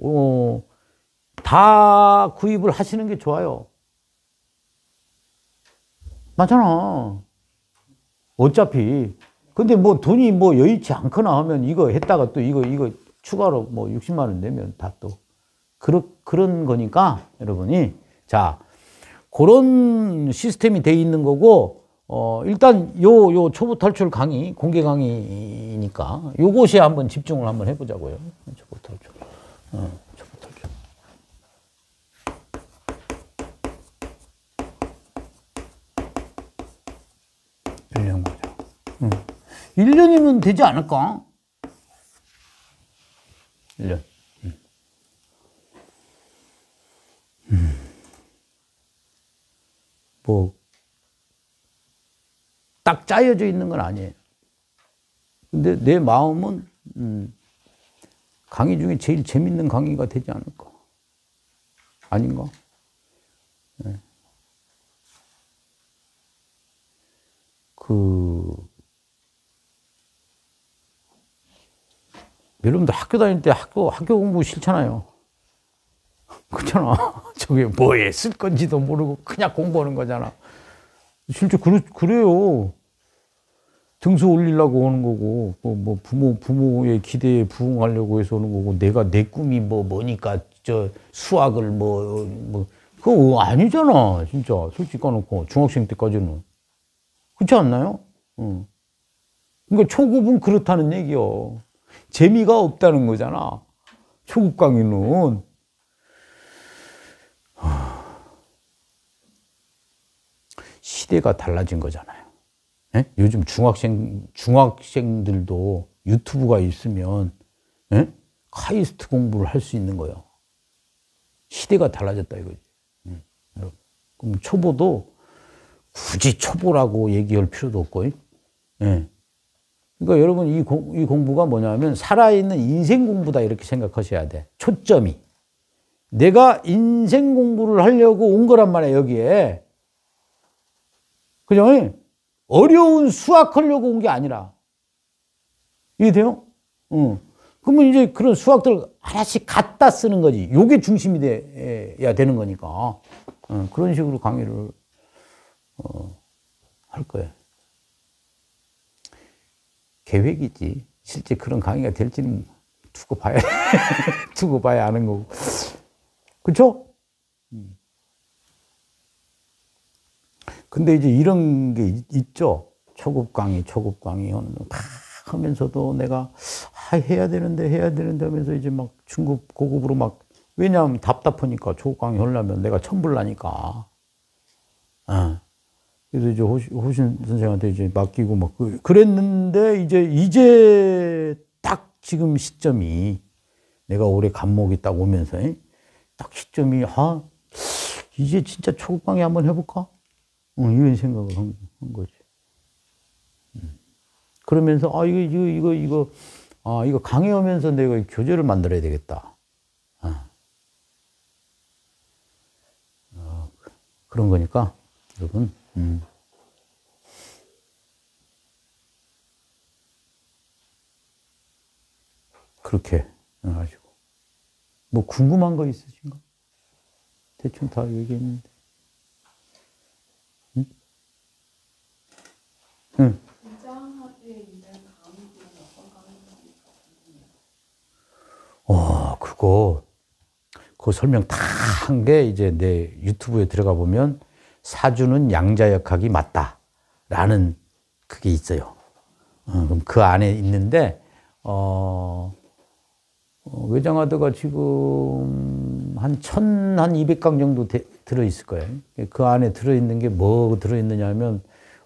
Speaker 1: 다 구입을 하시는 게 좋아요. 맞잖아. 어차피. 근데 뭐 돈이 뭐 여의치 않거나 하면 이거 했다가 또 이거 추가로 뭐 60만 원 내면 다 또 그런 거니까 여러분이 자 그런 시스템이 돼 있는 거고 일단 요 초보 탈출 강의 공개 강의니까 요것에 한번 집중을 한번 해보자고요. 초보 탈출. 초보 탈출. 1년 맞아. 1년이면 되지 않을까? 1년. 뭐, 딱 짜여져 있는 건 아니에요. 근데 내 마음은, 강의 중에 제일 재밌는 강의가 되지 않을까? 아닌가? 네. 여러분들 학교 다닐 때 학교 공부 싫잖아요. 그렇잖아. 저게 뭐에 쓸 건지도 모르고 그냥 공부하는 거잖아. 실제 그래요. 등수 올리려고 하는 거고, 뭐 부모의 기대에 부응하려고 해서 하는 거고, 내 꿈이 뭐니까 저 수학을 그거 아니잖아. 진짜 솔직히 까놓고 중학생 때까지는. 그렇지 않나요? 그러니까 초급은 그렇다는 얘기요. 재미가 없다는 거잖아. 초급 강의는. 시대가 달라진 거잖아요. 예? 요즘 중학생들도 유튜브가 있으면 예? 카이스트 공부를 할 수 있는 거예요. 시대가 달라졌다 이거지. 그럼 초보도 굳이 초보라고 얘기할 필요도 없고. 예? 그러니까 여러분 이 공부가 뭐냐면 살아있는 인생 공부다 이렇게 생각하셔야 돼. 초점이. 내가 인생 공부를 하려고 온 거란 말이야 여기에. 그죠? 어려운 수학하려고 온 게 아니라. 이해돼요? 그러면 이제 그런 수학들 하나씩 갖다 쓰는 거지. 요게 중심이 돼야 되는 거니까. 그런 식으로 강의를 할 거예요. 계획이지. 실제 그런 강의가 될지는 두고 봐야, 두고 봐야 아는 거고. 그쵸? 근데 이제 이런 게 있죠. 초급 강의 막 하면서도 내가 해야 되는데 하면서 이제 막 중급, 고급으로 막, 왜냐하면 답답하니까 초급 강의 하려면 내가 천불나니까. 그래서 이제 호신 선생한테 이제 맡기고 막 그랬는데 이제 딱 지금 시점이 내가 올해 간목이 딱 오면서 딱 시점이 이제 진짜 초급 강의 한번 해볼까? 이런 생각을 한 거지. 그러면서 이거 강의하면서 내가 교재를 만들어야 되겠다. 그런 거니까 여러분. 그렇게 해가지고 뭐 궁금한 거 있으신가? 대충 다 얘기했는데. 응.
Speaker 2: 기장하게 있는 강의들은 어떤 강의들이
Speaker 1: 그거 설명 다 한 게 이제 내 유튜브에 들어가 보면 사주는 양자역학이 맞다라는 그게 있어요. 그럼 그 안에 있는데 외장하드가 지금 한 1200강 정도 들어있을 거예요. 그 안에 들어있는 게 뭐 들어있느냐 하면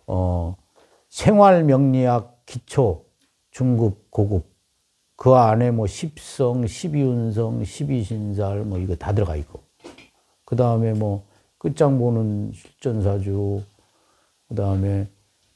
Speaker 1: 생활명리학 기초, 중급, 고급. 그 안에 뭐 십성, 십이운성, 십이신살 뭐 이거 다 들어가 있고. 그 다음에 뭐 끝장 보는 실전사주, 그 다음에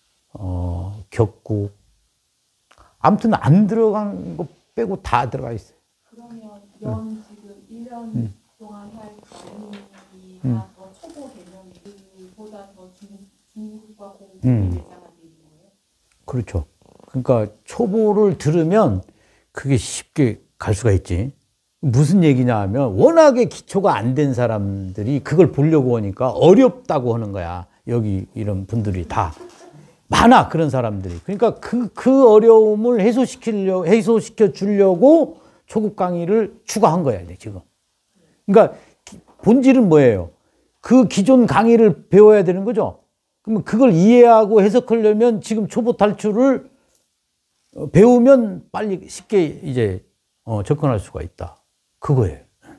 Speaker 1: 격국. 아무튼 안 들어간 거 빼고 다 들어가 있어요.
Speaker 2: 그러면 지금 1년 동안 할 강의가 더 초보 개념보다 더 중급과 고급이 예상하게 있는 거예요?
Speaker 1: 그렇죠. 그러니까 초보를 들으면 그게 쉽게 갈 수가 있지. 무슨 얘기냐 하면 워낙에 기초가 안 된 사람들이 그걸 보려고 하니까 어렵다고 하는 거야. 여기 이런 분들이 다 많아, 그런 사람들이. 그러니까 그 어려움을 해소시켜 주려고 초급 강의를 추가한 거야, 지금. 그러니까 본질은 뭐예요? 그 기존 강의를 배워야 되는 거죠. 그러면 그걸 이해하고 해석하려면 지금 초보 탈출을 배우면 빨리 쉽게 이제 접근할 수가 있다. 그거예요.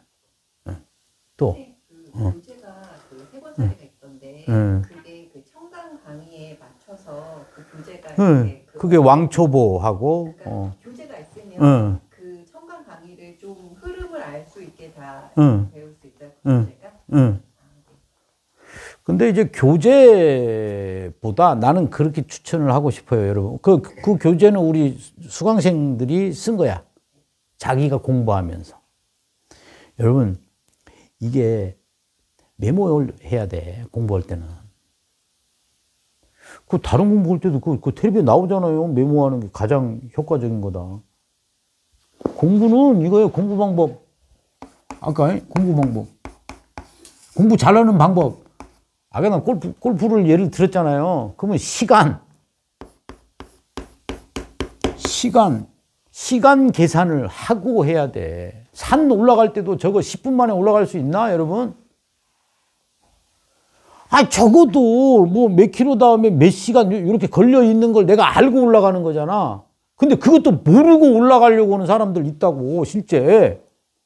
Speaker 1: 또.
Speaker 3: 교재가 세 권짜리가 있던데 그게 그 청강 강의에 맞춰서 그 교재가
Speaker 1: 그게 왕초보하고
Speaker 3: 교재가 있으면 그 청강 강의를 좀 흐름을 알 수 있게 다 배울 수 있다. 교재가.
Speaker 1: 근데 이제 교재보다 나는 그렇게 추천을 하고 싶어요, 여러분. 그 교재는 우리 수강생들이 쓴 거야. 자기가 공부하면서. 여러분, 이게 메모를 해야 돼, 공부할 때는. 그 다른 공부할 때도 그 텔레비에 나오잖아요. 메모하는 게 가장 효과적인 거다. 공부는 이거예요, 공부 방법. 아까 공부 방법. 공부 잘하는 방법. 아까 난 골프를 예를 들었잖아요. 그러면 시간 계산을 하고 해야 돼. 산 올라갈 때도 저거 10분 만에 올라갈 수 있나, 여러분? 아, 적어도 뭐 몇 킬로 다음에 몇 시간 이렇게 걸려 있는 걸 내가 알고 올라가는 거잖아. 근데 그것도 모르고 올라가려고 하는 사람들 있다고, 실제.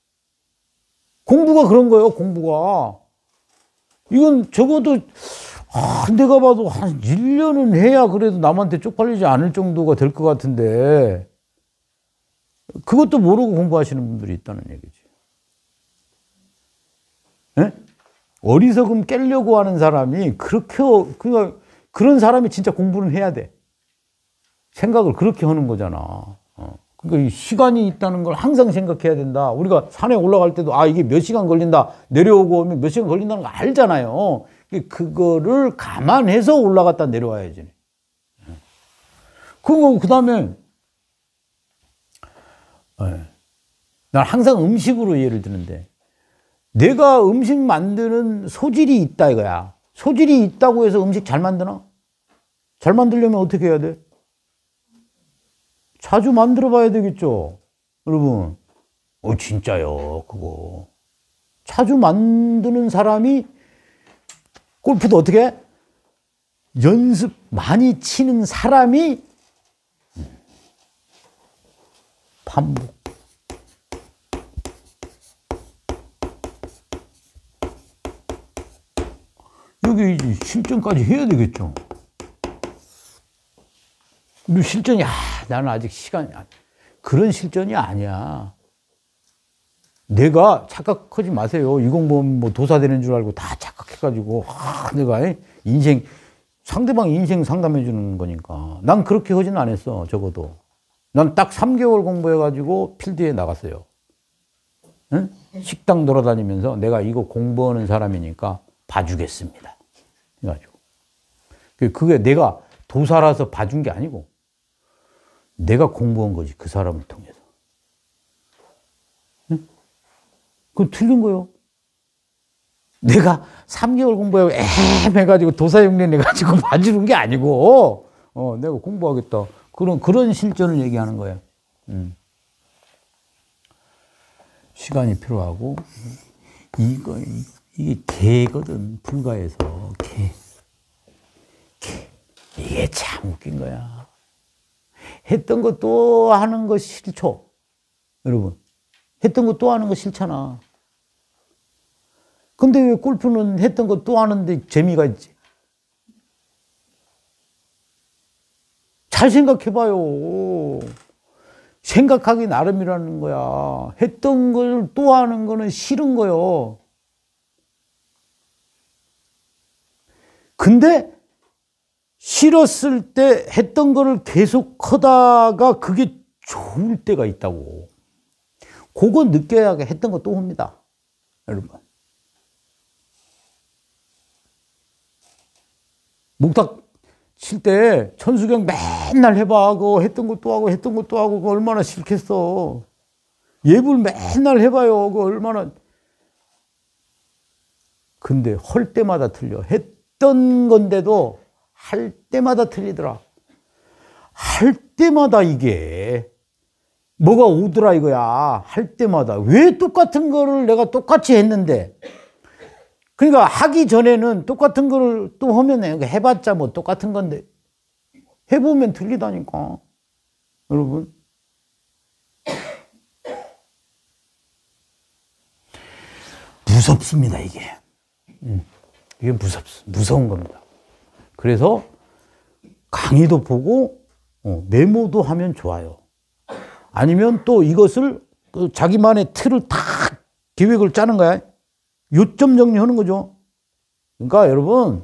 Speaker 1: 공부가 그런 거예요, 공부가. 이건 적어도, 내가 봐도 한 1년은 해야 그래도 남한테 쪽팔리지 않을 정도가 될 것 같은데, 그것도 모르고 공부하시는 분들이 있다는 얘기지. 네? 어리석음 깨려고 하는 사람이 그런 사람이 진짜 공부는 해야 돼. 생각을 그렇게 하는 거잖아. 그러니까 이 시간이 있다는 걸 항상 생각해야 된다. 우리가 산에 올라갈 때도 이게 몇 시간 걸린다. 내려오고 오면 몇 시간 걸린다는 거 알잖아요. 그거를 감안해서 올라갔다 내려와야지. 그 다음에 난 항상 음식으로 예를 드는데, 내가 음식 만드는 소질이 있다 이거야. 소질이 있다고 해서 음식 잘 만드나? 잘 만들려면 어떻게 해야 돼? 자주 만들어 봐야 되겠죠, 여러분. 진짜요, 그거. 자주 만드는 사람이, 골프도 어떻게 해? 연습 많이 치는 사람이 반복. 여기 실전까지 해야 되겠죠. 근데 실전이, 나는 아직 시간이, 그런 실전이 아니야. 내가 착각하지 마세요. 이 공부하면 뭐 도사 되는 줄 알고 다 착각해가지고, 내가 상대방 인생 상담해 주는 거니까. 난 그렇게 하진 않았어, 적어도. 난 딱 3개월 공부해가지고 필드에 나갔어요. 응? 식당 돌아다니면서 내가 이거 공부하는 사람이니까 봐주겠습니다. 해가지고. 그게 내가 도사라서 봐준 게 아니고, 내가 공부한 거지, 그 사람을 통해서. 응? 그건 틀린 거요. 내가 3개월 공부하고 해가지고 도사육련 해가지고 봐주는 게 아니고, 내가 공부하겠다. 그런 실전을 얘기하는 거예요. 시간이 필요하고, 이게 개거든, 불가에서. 개. 이게 참 웃긴 거야. 했던 거 또 하는 거 싫죠? 여러분. 했던 거 또 하는 거 싫잖아. 근데 왜 골프는 했던 거 또 하는데 재미가 있지? 잘 생각해봐요. 생각하기 나름이라는 거야. 했던 걸 또 하는 거는 싫은 거요. 근데 싫었을 때 했던 거를 계속 하다가 그게 좋을 때가 있다고. 그거 느껴야 했던 거 또 합니다, 여러분. 목탁 칠 때 천수경 맨날 해봐. 그거 했던 것도 하고 했던 것도 하고 그거 얼마나 싫겠어. 예불 맨날 해봐요. 그거 얼마나. 근데 할 때마다 틀려. 했던 건데도 할 때마다 틀리더라. 할 때마다 이게 뭐가 오더라 이거야. 할 때마다. 왜 똑같은 거를 내가 똑같이 했는데. 그러니까 하기 전에는 똑같은 거를 또 하면 해봤자 뭐 똑같은 건데 해보면 틀리다니까. 여러분. 무섭습니다, 이게. 이게 무서운 겁니다. 그래서 강의도 보고 메모도 하면 좋아요. 아니면 또 이것을 자기만의 틀을 다 계획을 짜는 거야. 요점 정리하는 거죠. 그러니까 여러분,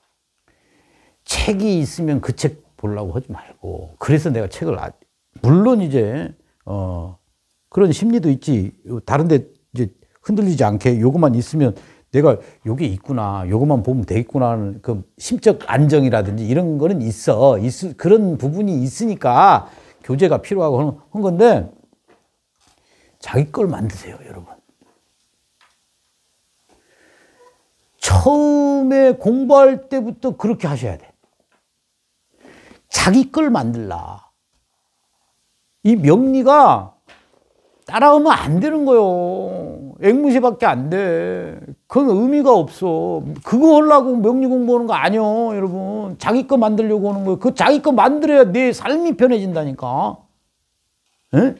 Speaker 1: 책이 있으면 그 책 보려고 하지 말고. 그래서 내가 책을 물론 이제 그런 심리도 있지. 다른데 이제 흔들리지 않게 요것만 있으면 내가 요게 있구나, 요것만 보면 되겠구나 하는 그 심적 안정이라든지 이런 거는 있어. 그런 부분이 있으니까 교재가 필요하고 한 건데, 자기 걸 만드세요, 여러분. 처음에 공부할 때부터 그렇게 하셔야 돼. 자기 걸 만들라. 이 명리가 따라오면 안 되는 거요. 앵무새밖에 안 돼. 그건 의미가 없어. 그거 하려고 명리 공부하는 거 아니요, 여러분. 자기 거 만들려고 하는 거예요. 그 자기 거 만들어야 내 삶이 편해진다니까. 에?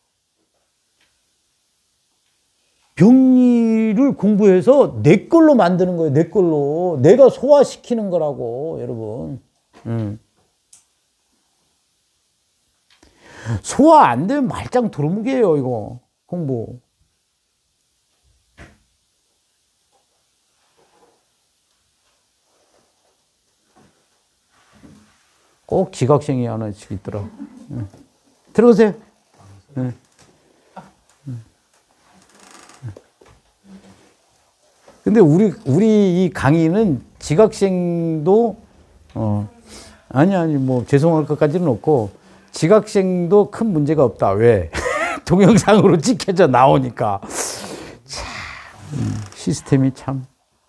Speaker 1: 명리를 공부해서 내 걸로 만드는 거예요. 내 걸로. 내가 소화시키는 거라고, 여러분. 소화 안 되면 말짱 도루묵이에요, 이거. 공부. 꼭 지각생이 하나씩 있더라. 들어오세요. 근데 우리 이 강의는 지각생도, 아니, 뭐, 죄송할 것까지는 없고, 지각생도 큰 문제가 없다. 왜? 동영상으로 찍혀져 나오니까. 참, 시스템이 참.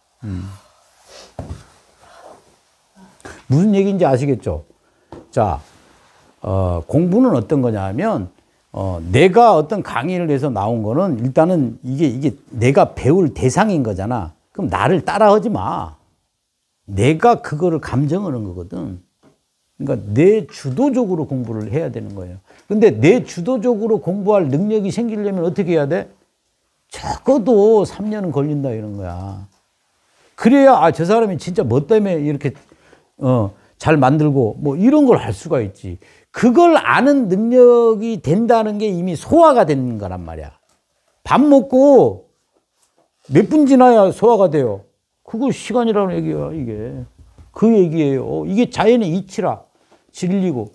Speaker 1: 무슨 얘기인지 아시겠죠? 자, 공부는 어떤 거냐 하면, 내가 어떤 강의를 해서 나온 거는 일단은 이게 내가 배울 대상인 거잖아. 그럼 나를 따라하지 마. 내가 그거를 감정하는 거거든. 그러니까 내 주도적으로 공부를 해야 되는 거예요. 근데 내 주도적으로 공부할 능력이 생기려면 어떻게 해야 돼? 적어도 3년은 걸린다 이런 거야. 그래야 저 사람이 진짜 뭐 때문에 이렇게 잘 만들고 뭐 이런 걸 알 수가 있지. 그걸 아는 능력이 된다는 게 이미 소화가 되는 거란 말이야. 밥 먹고 몇 분 지나야 소화가 돼요. 그거 시간이라는 얘기야, 이게. 그 얘기예요. 이게 자연의 이치라. 진리고.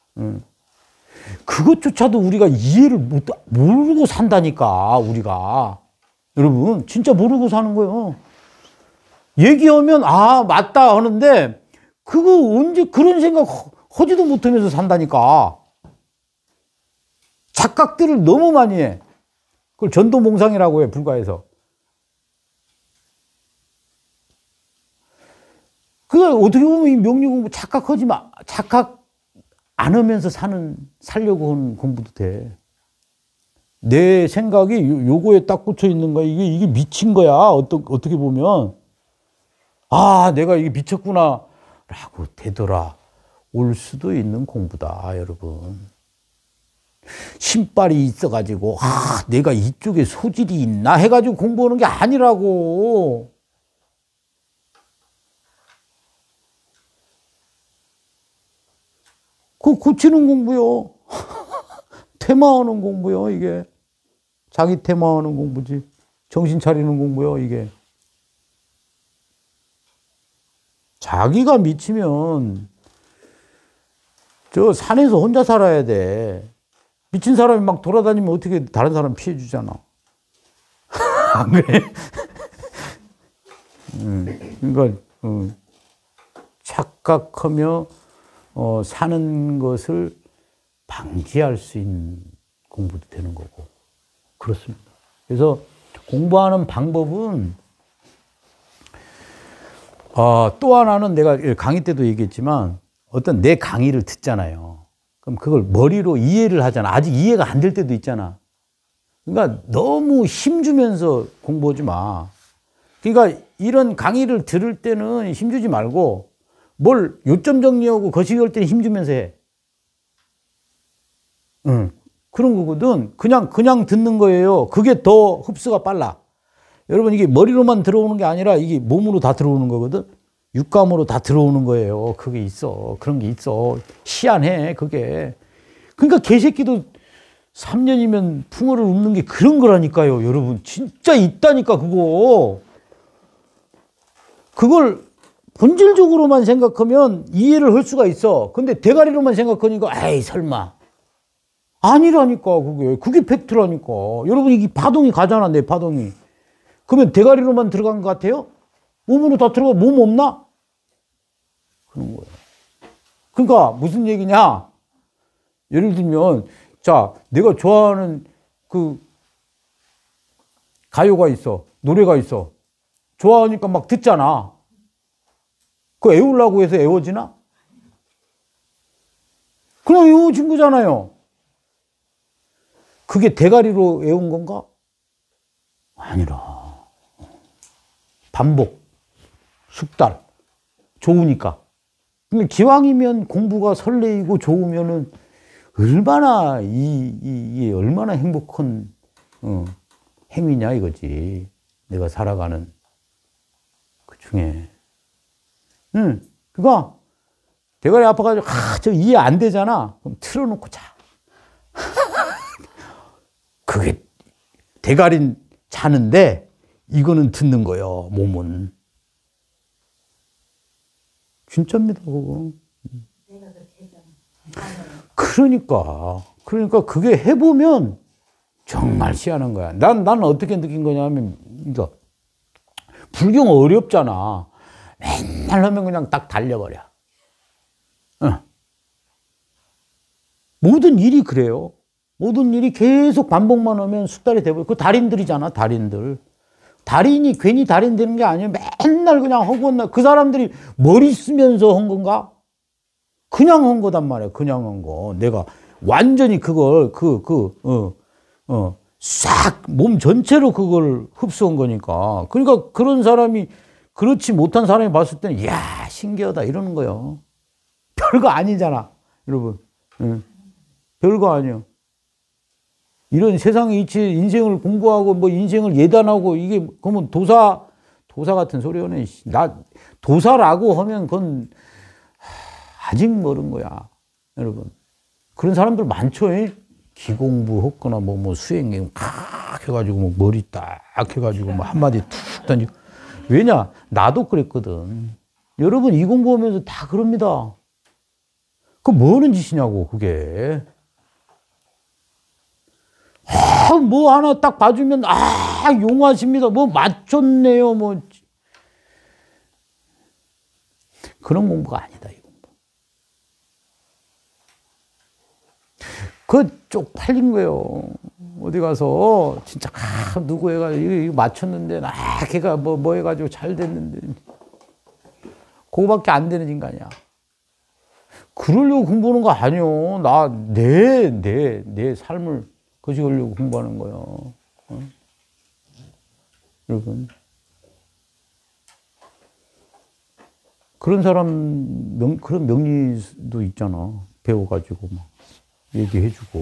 Speaker 1: 그것조차도 우리가 이해를 모르고 산다니까, 우리가. 여러분, 진짜 모르고 사는 거예요. 얘기하면, 맞다 하는데, 그거 언제 그런 생각 하지도 못하면서 산다니까. 착각들을 너무 많이 해. 그걸 전도몽상이라고 해, 불가에서. 그걸 어떻게 보면 이 명리공부 착각하지 마. 착각 안 하면서 살려고 하는 공부도 돼. 내 생각이 요거에 딱 꽂혀 있는 거야. 이게 미친 거야. 어떻게 보면. 내가 이게 미쳤구나. 라고 되돌아 올 수도 있는 공부다, 여러분. 신발이 있어가지고, 내가 이쪽에 소질이 있나 해가지고 공부하는 게 아니라고. 그거 고치는 공부요. 테마하는 공부요, 이게. 자기 테마하는 공부지. 정신 차리는 공부요, 이게. 자기가 미치면 저 산에서 혼자 살아야 돼. 미친 사람이 막 돌아다니면 어떻게 다른 사람 피해 주잖아. 안 그래? 그러니까 착각하며 사는 것을 방지할 수 있는 공부도 되는 거고. 그렇습니다. 그래서 공부하는 방법은 또 하나는 내가 강의 때도 얘기했지만 어떤 내 강의를 듣잖아요. 그럼 그걸 머리로 이해를 하잖아. 아직 이해가 안 될 때도 있잖아. 그러니까 너무 힘주면서 공부하지 마. 그러니까 이런 강의를 들을 때는 힘주지 말고 뭘 요점 정리하고 거시기 할 때는 힘주면서 해. 그런 거거든. 그냥 듣는 거예요. 그게 더 흡수가 빨라. 여러분, 이게 머리로만 들어오는 게 아니라 이게 몸으로 다 들어오는 거거든. 육감으로 다 들어오는 거예요. 그게 있어. 그런 게 있어. 희한해, 그게. 그러니까 개새끼도 3년이면 풍어를 읊는 게 그런 거라니까요, 여러분. 진짜 있다니까, 그거. 그걸 본질적으로만 생각하면 이해를 할 수가 있어. 근데 대가리로만 생각하니까, 에이, 설마. 아니라니까, 그게. 그게 팩트라니까. 여러분, 이게 파동이 가잖아, 내 파동이. 그러면 대가리로만 들어간 것 같아요? 몸으로 다 들어가, 몸 없나? 그런 거예요. 그러니까 무슨 얘기냐? 예를 들면, 자, 내가 좋아하는 그 가요가 있어. 노래가 있어. 좋아하니까 막 듣잖아. 그거 애우려고 해서 애워지나? 그냥 애워진 거잖아요. 그게 대가리로 애운 건가? 아니라. 반복, 숙달. 좋으니까. 그러니까 기왕이면 공부가 설레이고 좋으면은 얼마나 이게 얼마나 행복한 행위냐 이거지. 내가 살아가는 그 중에. 그러니까 대가리 아파가지고 저 이해 안 되잖아. 그럼 틀어놓고 자. 그게 대가리는 자는데 이거는 듣는 거예요. 몸은. 진짜입니다, 그거. 그러니까 그게 해보면 정말 희한한 거야. 나는 어떻게 느낀 거냐면, 그러니까 불경 어렵잖아. 맨날 하면 그냥 딱 달려버려. 모든 일이 그래요. 모든 일이 계속 반복만 하면 숙달이 돼버려. 그 달인들이잖아, 달인들. 달인이 괜히 달인 되는 게 아니에요. 맨날 그냥 하고, 그 사람들이 머리 쓰면서 한 건가? 그냥 한 거단 말이야. 그냥 한 거. 내가 완전히 그걸, 싹, 몸 전체로 그걸 흡수한 거니까. 그러니까 그런 사람이, 그렇지 못한 사람이 봤을 때는, 이야, 신기하다. 이러는 거예요. 별거 아니잖아. 여러분. 별거 아니에요. 이런 세상의 이치, 인생을 공부하고, 뭐, 인생을 예단하고, 이게, 그러면 도사 같은 소리네. 도사라고 하면 그건, 아직 멀은 거야. 여러분. 그런 사람들 많죠. 기공부 했거나, 뭐, 수행, 칵 해가지고, 뭐, 머리 딱 해가지고, 뭐, 한마디 툭 던지고. 왜냐? 나도 그랬거든. 여러분, 이 공부하면서 다 그럽니다. 그 뭐는 짓이냐고, 그게. 뭐 하나 딱 봐주면, 용하십니다. 뭐 맞췄네요. 뭐. 그런 공부가 아니다, 이 공부. 그 쪽팔린 거예요. 어디 가서, 진짜, 누구 해가지고, 이거 맞췄는데, 걔가 뭐 해가지고 잘 됐는데. 그거밖에 안 되는 인간이야. 그러려고 공부하는 거 아니요. 내 삶을 거시하려고 공부하는 거예요. 여러분. 그런 사람, 그런 명리도 있잖아. 배워가지고, 막, 얘기해주고.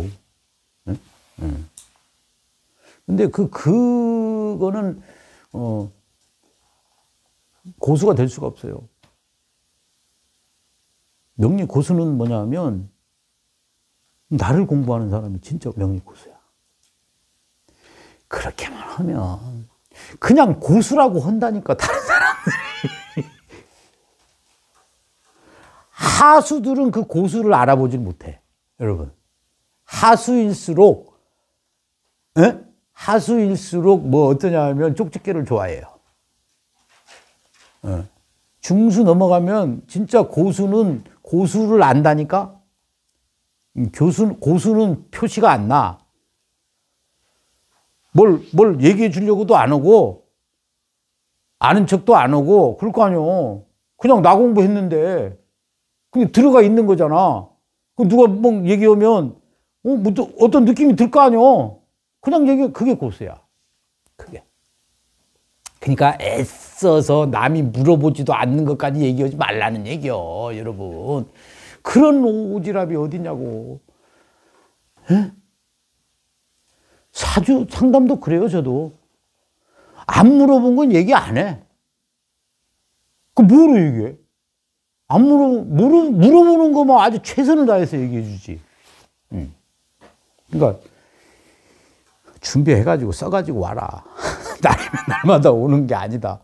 Speaker 1: 근데 그거는, 고수가 될 수가 없어요. 명리 고수는 뭐냐면, 나를 공부하는 사람이 진짜 명리 고수야. 그렇게만 하면, 그냥 고수라고 한다니까, 다른 사람들이. 하수들은 그 고수를 알아보질 못해. 여러분. 하수일수록 뭐 어떠냐 하면 쪽집게를 좋아해요. 중수 넘어가면 진짜 고수는 고수를 안다니까? 고수는 표시가 안 나. 뭘 얘기해 주려고도 안 하고, 아는 척도 안 하고, 그럴 거 아니요. 그냥 나 공부했는데, 그게 들어가 있는 거잖아. 그 누가 뭐 얘기하면, 뭐 어떤 느낌이 들 거 아니요. 그냥 그게 고수야. 그게. 그러니까 애써서 남이 물어보지도 않는 것까지 얘기하지 말라는 얘기요, 여러분. 그런 오지랖이 어디냐고. 사주 상담도 그래요, 저도. 안 물어본 건 얘기 안 해. 그 뭐로 얘기해? 안 물어보는 거만 아주 최선을 다해서 얘기해 주지. 그러니까, 준비해가지고 써가지고 와라. 날이면 날마다 오는 게 아니다.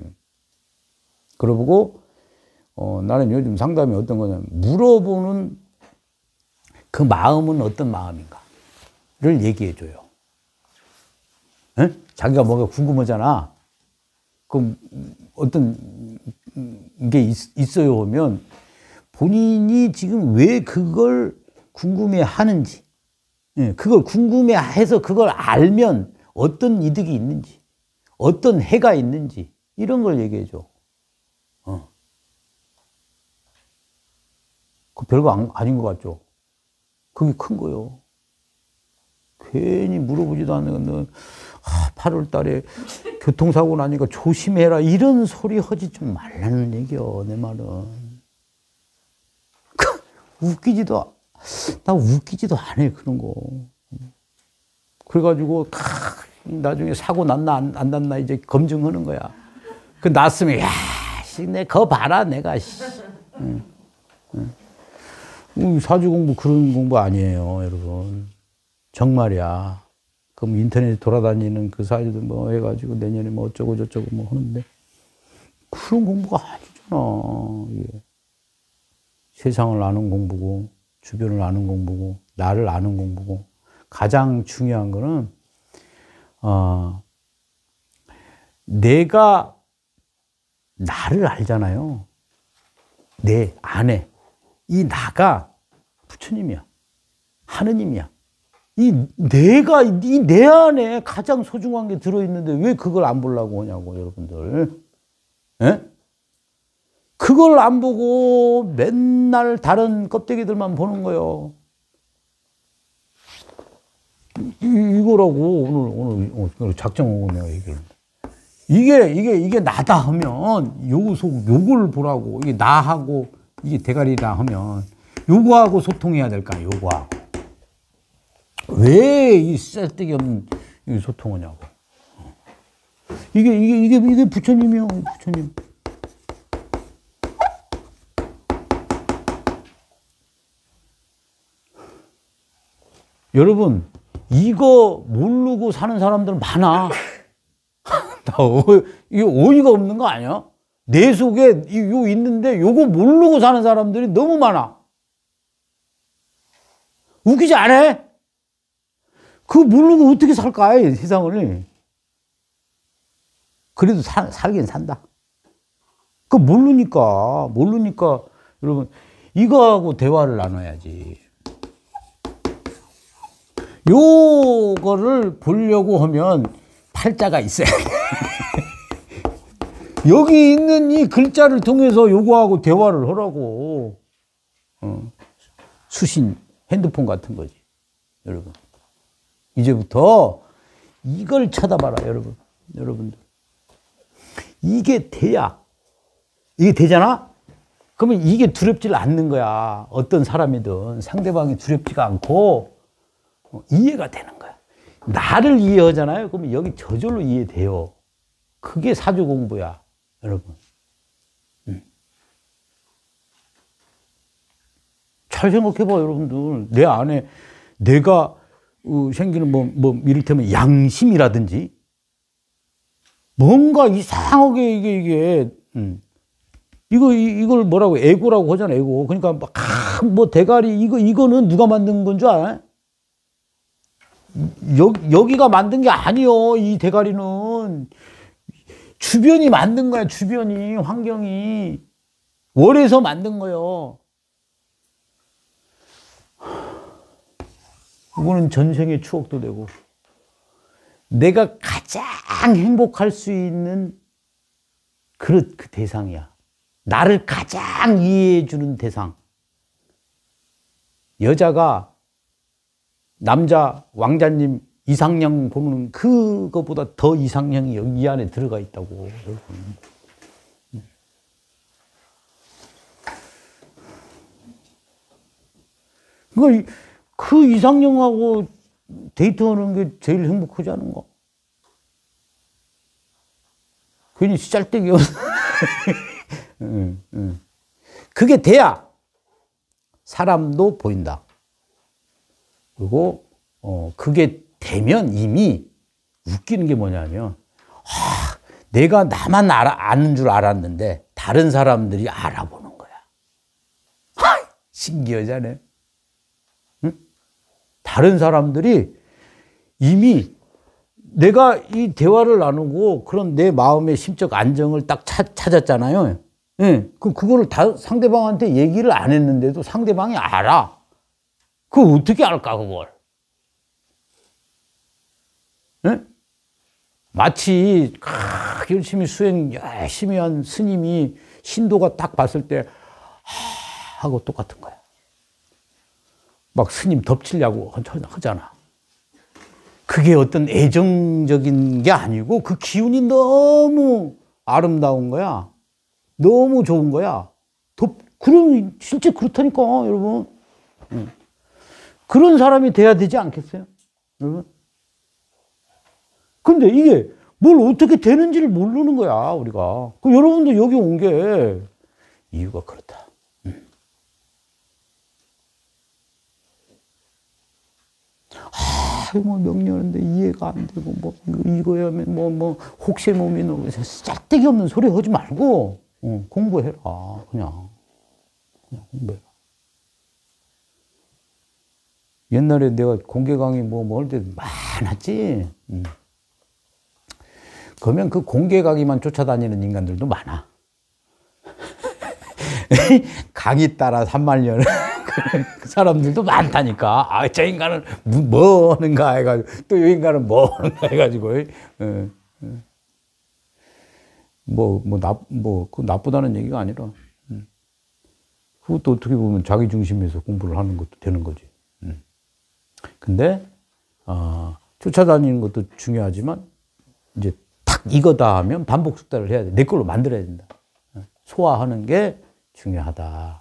Speaker 1: 그러고, 나는 요즘 상담이 어떤 거냐면, 물어보는 그 마음은 어떤 마음인가를 얘기해줘요. 자기가 뭐가 궁금하잖아. 그럼 어떤 게 있어요 하면, 본인이 지금 왜 그걸 궁금해 하는지, 그걸 궁금해해서 그걸 알면 어떤 이득이 있는지, 어떤 해가 있는지, 이런 걸 얘기해줘. 그 별거 아닌 것 같죠? 그게 큰 거요. 괜히 물어보지도 않는 건데, 8월 달에 교통사고 나니까 조심해라. 이런 소리 하지 좀 말라는 얘기요, 내 말은. 나 웃기지도 않아요, 그런 거. 그래가지고, 나중에 사고 났나, 안 났나, 이제 검증하는 거야. 그 났으면, 야, 내 거 봐라, 내가. 사주 공부 그런 공부 아니에요, 여러분. 정말이야. 그럼 인터넷에 돌아다니는 그 사주들 뭐 해가지고 내년에 뭐 어쩌고 저쩌고 뭐 하는데 그런 공부가 아니잖아. 이게. 세상을 아는 공부고 주변을 아는 공부고 나를 아는 공부고 가장 중요한 거는 내가 나를 알잖아요. 내 안에 이 나가 부처님이야. 하느님이야. 이 내 안에 가장 소중한 게 들어있는데 왜 그걸 안 보려고 하냐고, 여러분들. 예? 그걸 안 보고 맨날 다른 껍데기들만 보는 거예요. 이거라고 오늘 작정하고 내가 얘기했는데. 이게 나다 하면 요걸 보라고. 이게 나하고 이게 대가리다 하면 요거하고 소통해야 될까, 요거하고. 왜 이 쓸데기 없는 소통하냐고. 이게 부처님이요, 부처님. 여러분, 이거 모르고 사는 사람들 많아. 이게 어이가 없는 거 아니야? 내 속에 요 있는데 요거 모르고 사는 사람들이 너무 많아. 웃기지 않아? 그거 모르고 어떻게 살까, 세상을. 그래도 살긴 산다. 그거 모르니까, 여러분, 이거하고 대화를 나눠야지. 요거를 보려고 하면 팔자가 있어야 돼. 여기 있는 이 글자를 통해서 요거하고 대화를 하라고. 수신, 핸드폰 같은 거지, 여러분. 이제부터 이걸 쳐다봐라, 여러분들. 이게 돼야. 이게 되잖아? 그러면 이게 두렵질 않는 거야. 어떤 사람이든 상대방이 두렵지가 않고 이해가 되는 거야. 나를 이해하잖아요. 그러면 여기 저절로 이해돼요. 그게 사주 공부야, 여러분. 잘 생각해봐, 여러분들. 내 안에 내가 생기는 이를테면 양심이라든지 뭔가 이상하게 이걸 뭐라고 에고라고 하잖아, 에고. 그러니까 뭐 대가리 이거는 누가 만든 건 줄 알아? 여기가 만든 게 아니요. 이 대가리는 주변이 만든 거야. 주변이, 환경이 월에서 만든 거요. 이거는 전생의 추억도 되고 내가 가장 행복할 수 있는 그 대상이야. 나를 가장 이해해 주는 대상. 여자가 남자 왕자님 이상형 보는 그거보다 더 이상형이 여기 이 안에 들어가 있다고. 그러니까 그 이상형하고 데이트하는 게 제일 행복하지 않은가? 괜히 짤데기 없어. 그게 돼야 사람도 보인다. 그리고 그게 되면 이미 웃기는 게 뭐냐면 내가 나만 아는 줄 알았는데 다른 사람들이 알아보는 거야. 신기하잖아요. 응? 다른 사람들이 이미 내가 이 대화를 나누고 그런 내 마음의 심적 안정을 딱 찾았잖아요. 예. 그거를 상대방한테 얘기를 안 했는데도 상대방이 알아. 그걸 어떻게 알까, 그걸? 예? 마치 열심히 수행 열심히 한 스님이 신도가 딱 봤을 때 하고 똑같은 거야. 막 스님 덮치려고 하잖아. 그게 어떤 애정적인 게 아니고 그 기운이 너무 아름다운 거야. 너무 좋은 거야. 그럼 실제 그렇다니까, 여러분. 그런 사람이 돼야 되지 않겠어요? 여러분? 근데 이게 뭘 어떻게 되는지를 모르는 거야, 우리가. 그럼 여러분도 여기 온 게 이유가 그렇다. 뭐 명령하는데 이해가 안 되고, 뭐, 이거야, 혹시 몸이 너무 짤데기 없는 소리 하지 말고, 공부해라. 그냥 공부해라. 옛날에 내가 공개 강의 뭐 할 때 많았지. 그러면 그 공개 강의만 쫓아다니는 인간들도 많아. 강의 따라 3만 년. 그 사람들도 많다니까. 아, 저 인간은 뭐 하는가 해가지고, 또 이 인간은 뭐 하는가 해가지고, 그 나쁘다는 얘기가 아니라, 그것도 어떻게 보면 자기 중심에서 공부를 하는 것도 되는 거지. 근데, 쫓아다니는 것도 중요하지만, 이제 딱 이거다 하면 반복 숙달을 해야 돼. 내 걸로 만들어야 된다. 소화하는 게 중요하다.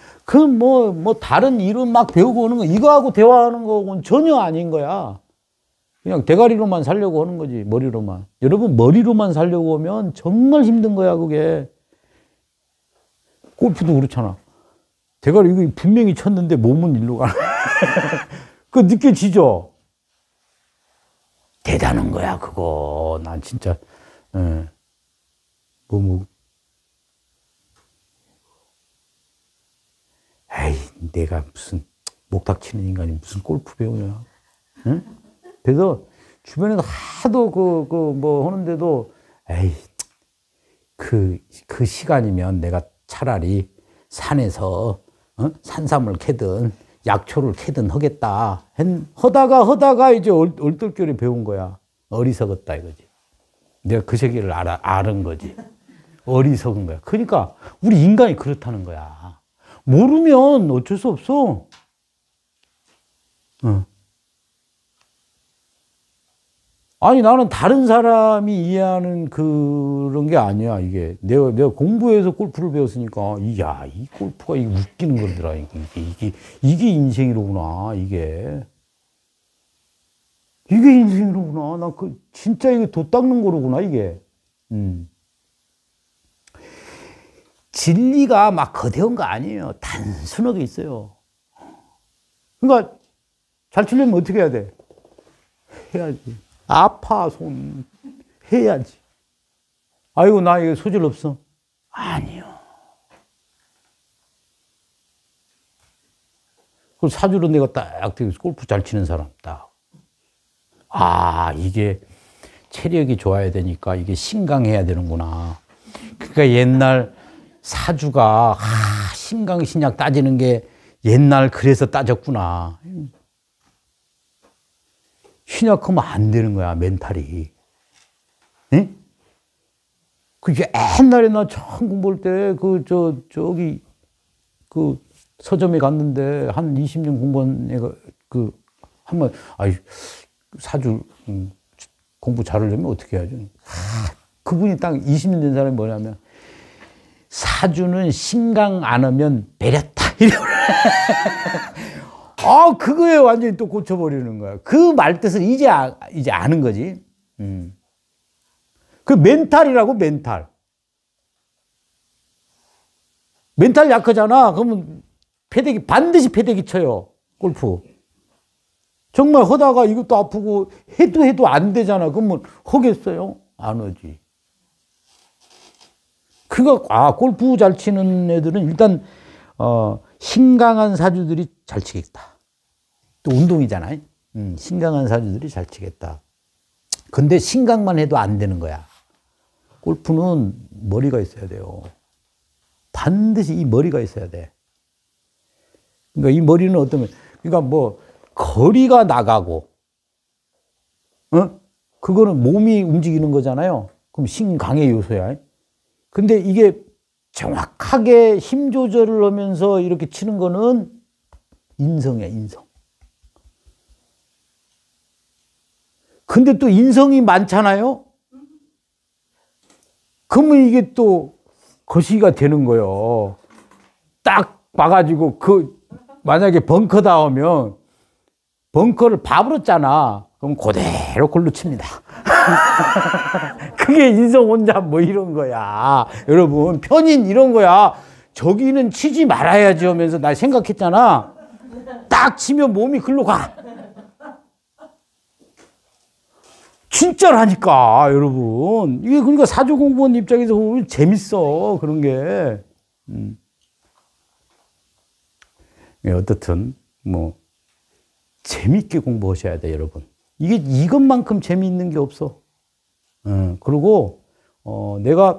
Speaker 1: 다른 이론 막 배우고 오는 거, 이거하고 대화하는 거하고는 전혀 아닌 거야. 그냥 대가리로만 살려고 하는 거지, 머리로만. 여러분, 머리로만 살려고 하면 정말 힘든 거야, 그게. 골프도 그렇잖아. 대가리 이거 분명히 쳤는데 몸은 일로 가는 그거 느껴지죠? 대단한 거야, 그거. 난 진짜, 에이, 내가 무슨 목탁 치는 인간이 무슨 골프 배우냐. 응? 그래서 주변에서 하도 뭐 하는데도, 에이, 그 시간이면 내가 차라리 산에서, 산삼을 캐든 약초를 캐든 하겠다. 하다가 이제 얼떨결에 배운 거야. 어리석었다 이거지. 내가 그 세계를 아는 거지. 어리석은 거야. 그러니까 우리 인간이 그렇다는 거야. 모르면 어쩔 수 없어. 아니, 나는 다른 사람이 이해하는 그런 게 아니야, 이게. 내가 공부해서 골프를 배웠으니까, 이 골프가 이게 웃기는 거더라. 이게 인생이로구나, 이게. 이게 인생이로구나. 나 진짜 이게 돛 닦는 거로구나, 이게. 진리가 막 거대한 거 아니에요. 단순하게 있어요. 그러니까 잘 치려면 어떻게 해야 돼? 해야지. 아파, 손. 해야지. 아이고, 나 이거 소질 없어. 아니요. 그 사주로 내가 딱 되게 골프 잘 치는 사람 딱. 이게 체력이 좋아야 되니까 이게 신강해야 되는구나. 그러니까 옛날 사주가 신강신약 따지는 게 옛날 그래서 따졌구나. 신약하면 안 되는 거야, 멘탈이. 응? 그게 옛날에 나 처음 공부할 때 저기 서점에 갔는데 한 20년 공부한 애가 한번 사주 공부 잘하려면 어떻게 해야죠? 그분이 딱 20년 된 사람이 뭐냐면 사주는 신강 안 하면 배렸다. 그거에 완전히 또 고쳐버리는 거야. 그 말뜻을 이제 아는 거지. 그 멘탈이라고, 멘탈. 멘탈 약하잖아. 그러면 반드시 패대기 쳐요. 골프. 정말 하다가 이것도 아프고 해도 안 되잖아. 그러면 하겠어요? 안 하지. 골프 잘 치는 애들은 일단, 신강한 사주들이 잘 치겠다. 또 운동이잖아요. 신강한 사주들이 잘 치겠다. 근데 신강만 해도 안 되는 거야. 골프는 머리가 있어야 돼요. 반드시 이 머리가 있어야 돼. 그러니까 이 머리는 그러니까 거리가 나가고, 그거는 몸이 움직이는 거잖아요. 그럼 신강의 요소야. 근데 이게 정확하게 힘 조절을 하면서 이렇게 치는 거는 인성이야, 인성. 근데 또 인성이 많잖아요? 그러면 이게 또 거시기가 되는 거예요. 딱 봐가지고 만약에 벙커다 오면 벙커를 봐버렸잖아. 그럼 그대로 골로 칩니다. 그게 인성 혼자 뭐 이런 거야. 여러분, 편인 이런 거야. 저기는 치지 말아야지 하면서 나 생각했잖아. 딱 치면 몸이 글로 가. 진짜라니까, 여러분. 이게 그러니까 사주 공부원 입장에서 보면 재밌어, 그런 게. 어떻든, 뭐, 재밌게 공부하셔야 돼, 여러분. 이것만큼 재미있는 게 없어. 그리고, 내가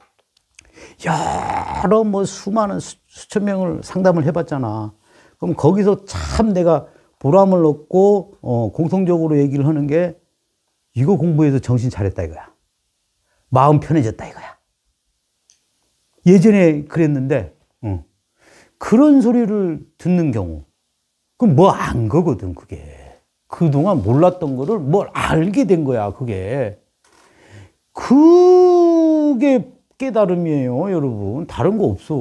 Speaker 1: 여러 뭐 수많은 수천 명을 상담을 해봤잖아. 그럼 거기서 참 내가 보람을 얻고, 공통적으로 얘기를 하는 게 이거 공부해서 정신 차렸다 이거야. 마음 편해졌다 이거야. 예전에 그랬는데, 그런 소리를 듣는 경우, 그럼 뭐 안 거거든, 그게. 그동안 몰랐던 거를 뭘 알게 된 거야, 그게. 그게 깨달음이에요, 여러분. 다른 거 없어.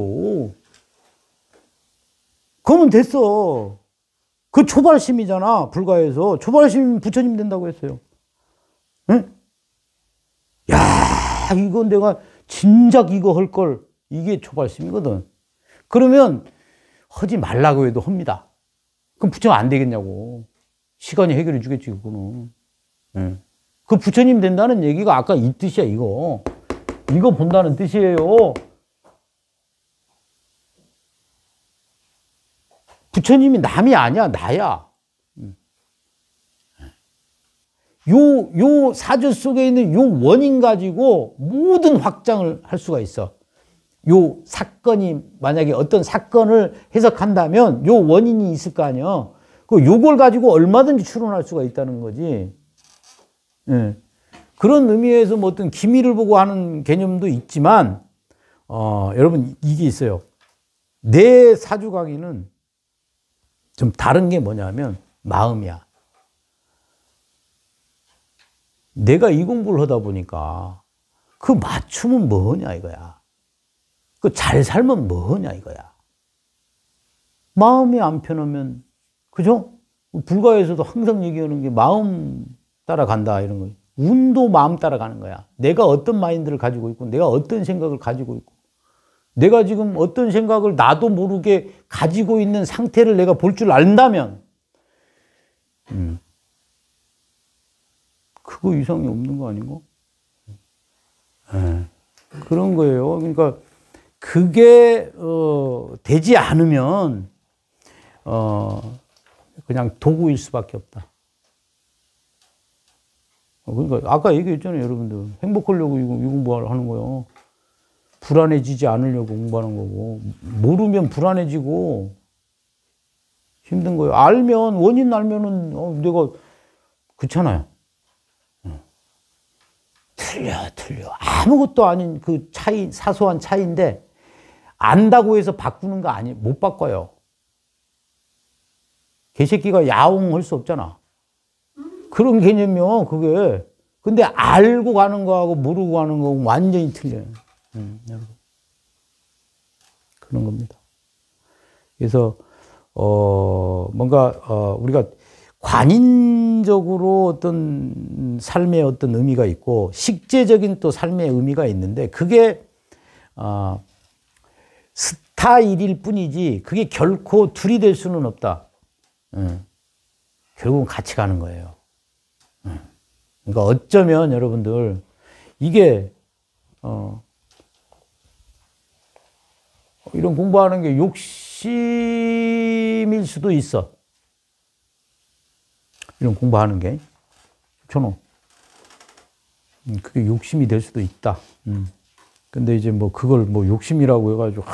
Speaker 1: 그러면 됐어. 그 초발심이잖아, 불가에서. 초발심 부처님 된다고 했어요. 응? 야, 이건 내가 진작 이거 할 걸. 이게 초발심이거든. 그러면 하지 말라고 해도 합니다. 그럼 부처 안 되겠냐고. 시간이 해결해 주겠지, 그거는. 응. 그 부처님 된다는 얘기가 아까 이 뜻이야, 이거. 이거 본다는 뜻이에요. 부처님이 남이 아니야, 나야. 요 사주 속에 있는 요 원인 가지고 모든 확장을 할 수가 있어. 요 사건이, 만약에 어떤 사건을 해석한다면 요 원인이 있을 거 아니야. 요걸 가지고 얼마든지 추론할 수가 있다는 거지. 예. 그런 의미에서 뭐 어떤 기미를 보고 하는 개념도 있지만, 여러분, 이게 있어요. 내 사주 강의는 좀 다른 게 뭐냐면 마음이야. 내가 이 공부를 하다 보니까 그 맞춤은 뭐냐 이거야. 그 잘 살면 뭐냐 이거야. 마음이 안 편하면, 그죠? 불가에서도 항상 얘기하는 게 마음 따라간다 이런 거. 운도 마음 따라가는 거야. 내가 어떤 마인드를 가지고 있고, 내가 어떤 생각을 가지고 있고, 내가 지금 어떤 생각을 나도 모르게 가지고 있는 상태를 내가 볼 줄 안다면, 그거 이상이 없는 거 아닌가? 네. 그런 거예요. 그러니까 그게 되지 않으면 그냥 도구일 수밖에 없다. 그러니까 아까 얘기했잖아요, 여러분들. 행복하려고 이 공부를 하는 거예요. 불안해지지 않으려고 공부하는 거고, 모르면 불안해지고 힘든 거예요. 알면, 원인 알면은 내가 그렇잖아요. 틀려. 아무것도 아닌 그 차이, 사소한 차이인데 안다고 해서 바꾸는 거 못 바꿔요. 개새끼가 야옹할 수 없잖아. 그런 개념이요, 그게. 근데 알고 가는 거하고 모르고 가는 거하고 완전히 틀려요. 여러분. 그런 겁니다. 그래서, 뭔가, 우리가 관인적으로 어떤 삶의 어떤 의미가 있고, 식재적인 또 삶의 의미가 있는데, 그게, 스타일일 뿐이지, 그게 결코 둘이 될 수는 없다. 결국은 같이 가는 거예요. 그러니까 어쩌면 여러분들, 이게, 이런 공부하는 게 욕심일 수도 있어. 이런 공부하는 게. 저는, 그게 욕심이 될 수도 있다. 근데 이제 뭐 그걸 뭐 욕심이라고 해가지고,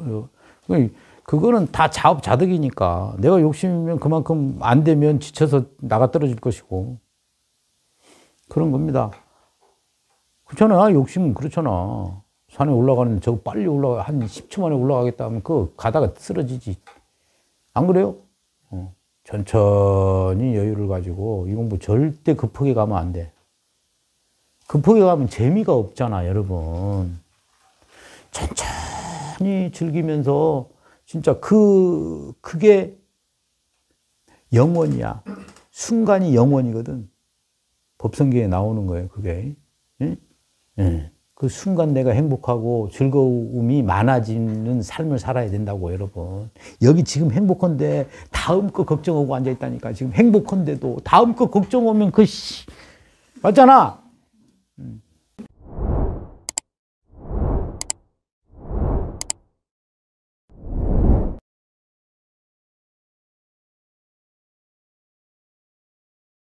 Speaker 1: 그거는 다 자업자득이니까. 내가 욕심이면 그만큼 안 되면 지쳐서 나가 떨어질 것이고. 그런 겁니다. 그렇잖아. 욕심은 그렇잖아. 산에 올라가는데 저거 빨리 올라가, 한 10초 만에 올라가겠다 하면 그거 가다가 쓰러지지. 안 그래요? 천천히 여유를 가지고 이건 뭐 절대 급하게 가면 안 돼. 급하게 가면 재미가 없잖아, 여러분. 천천히 즐기면서 진짜 그게 영원이야. 순간이 영원이거든. 법성경에 나오는 거예요, 그게. 예? 예. 그 순간 내가 행복하고 즐거움이 많아지는 삶을 살아야 된다고, 여러분. 여기 지금 행복한데 다음 거 걱정하고 앉아있다니까. 지금 행복한데도 다음 거 걱정 오면 맞잖아.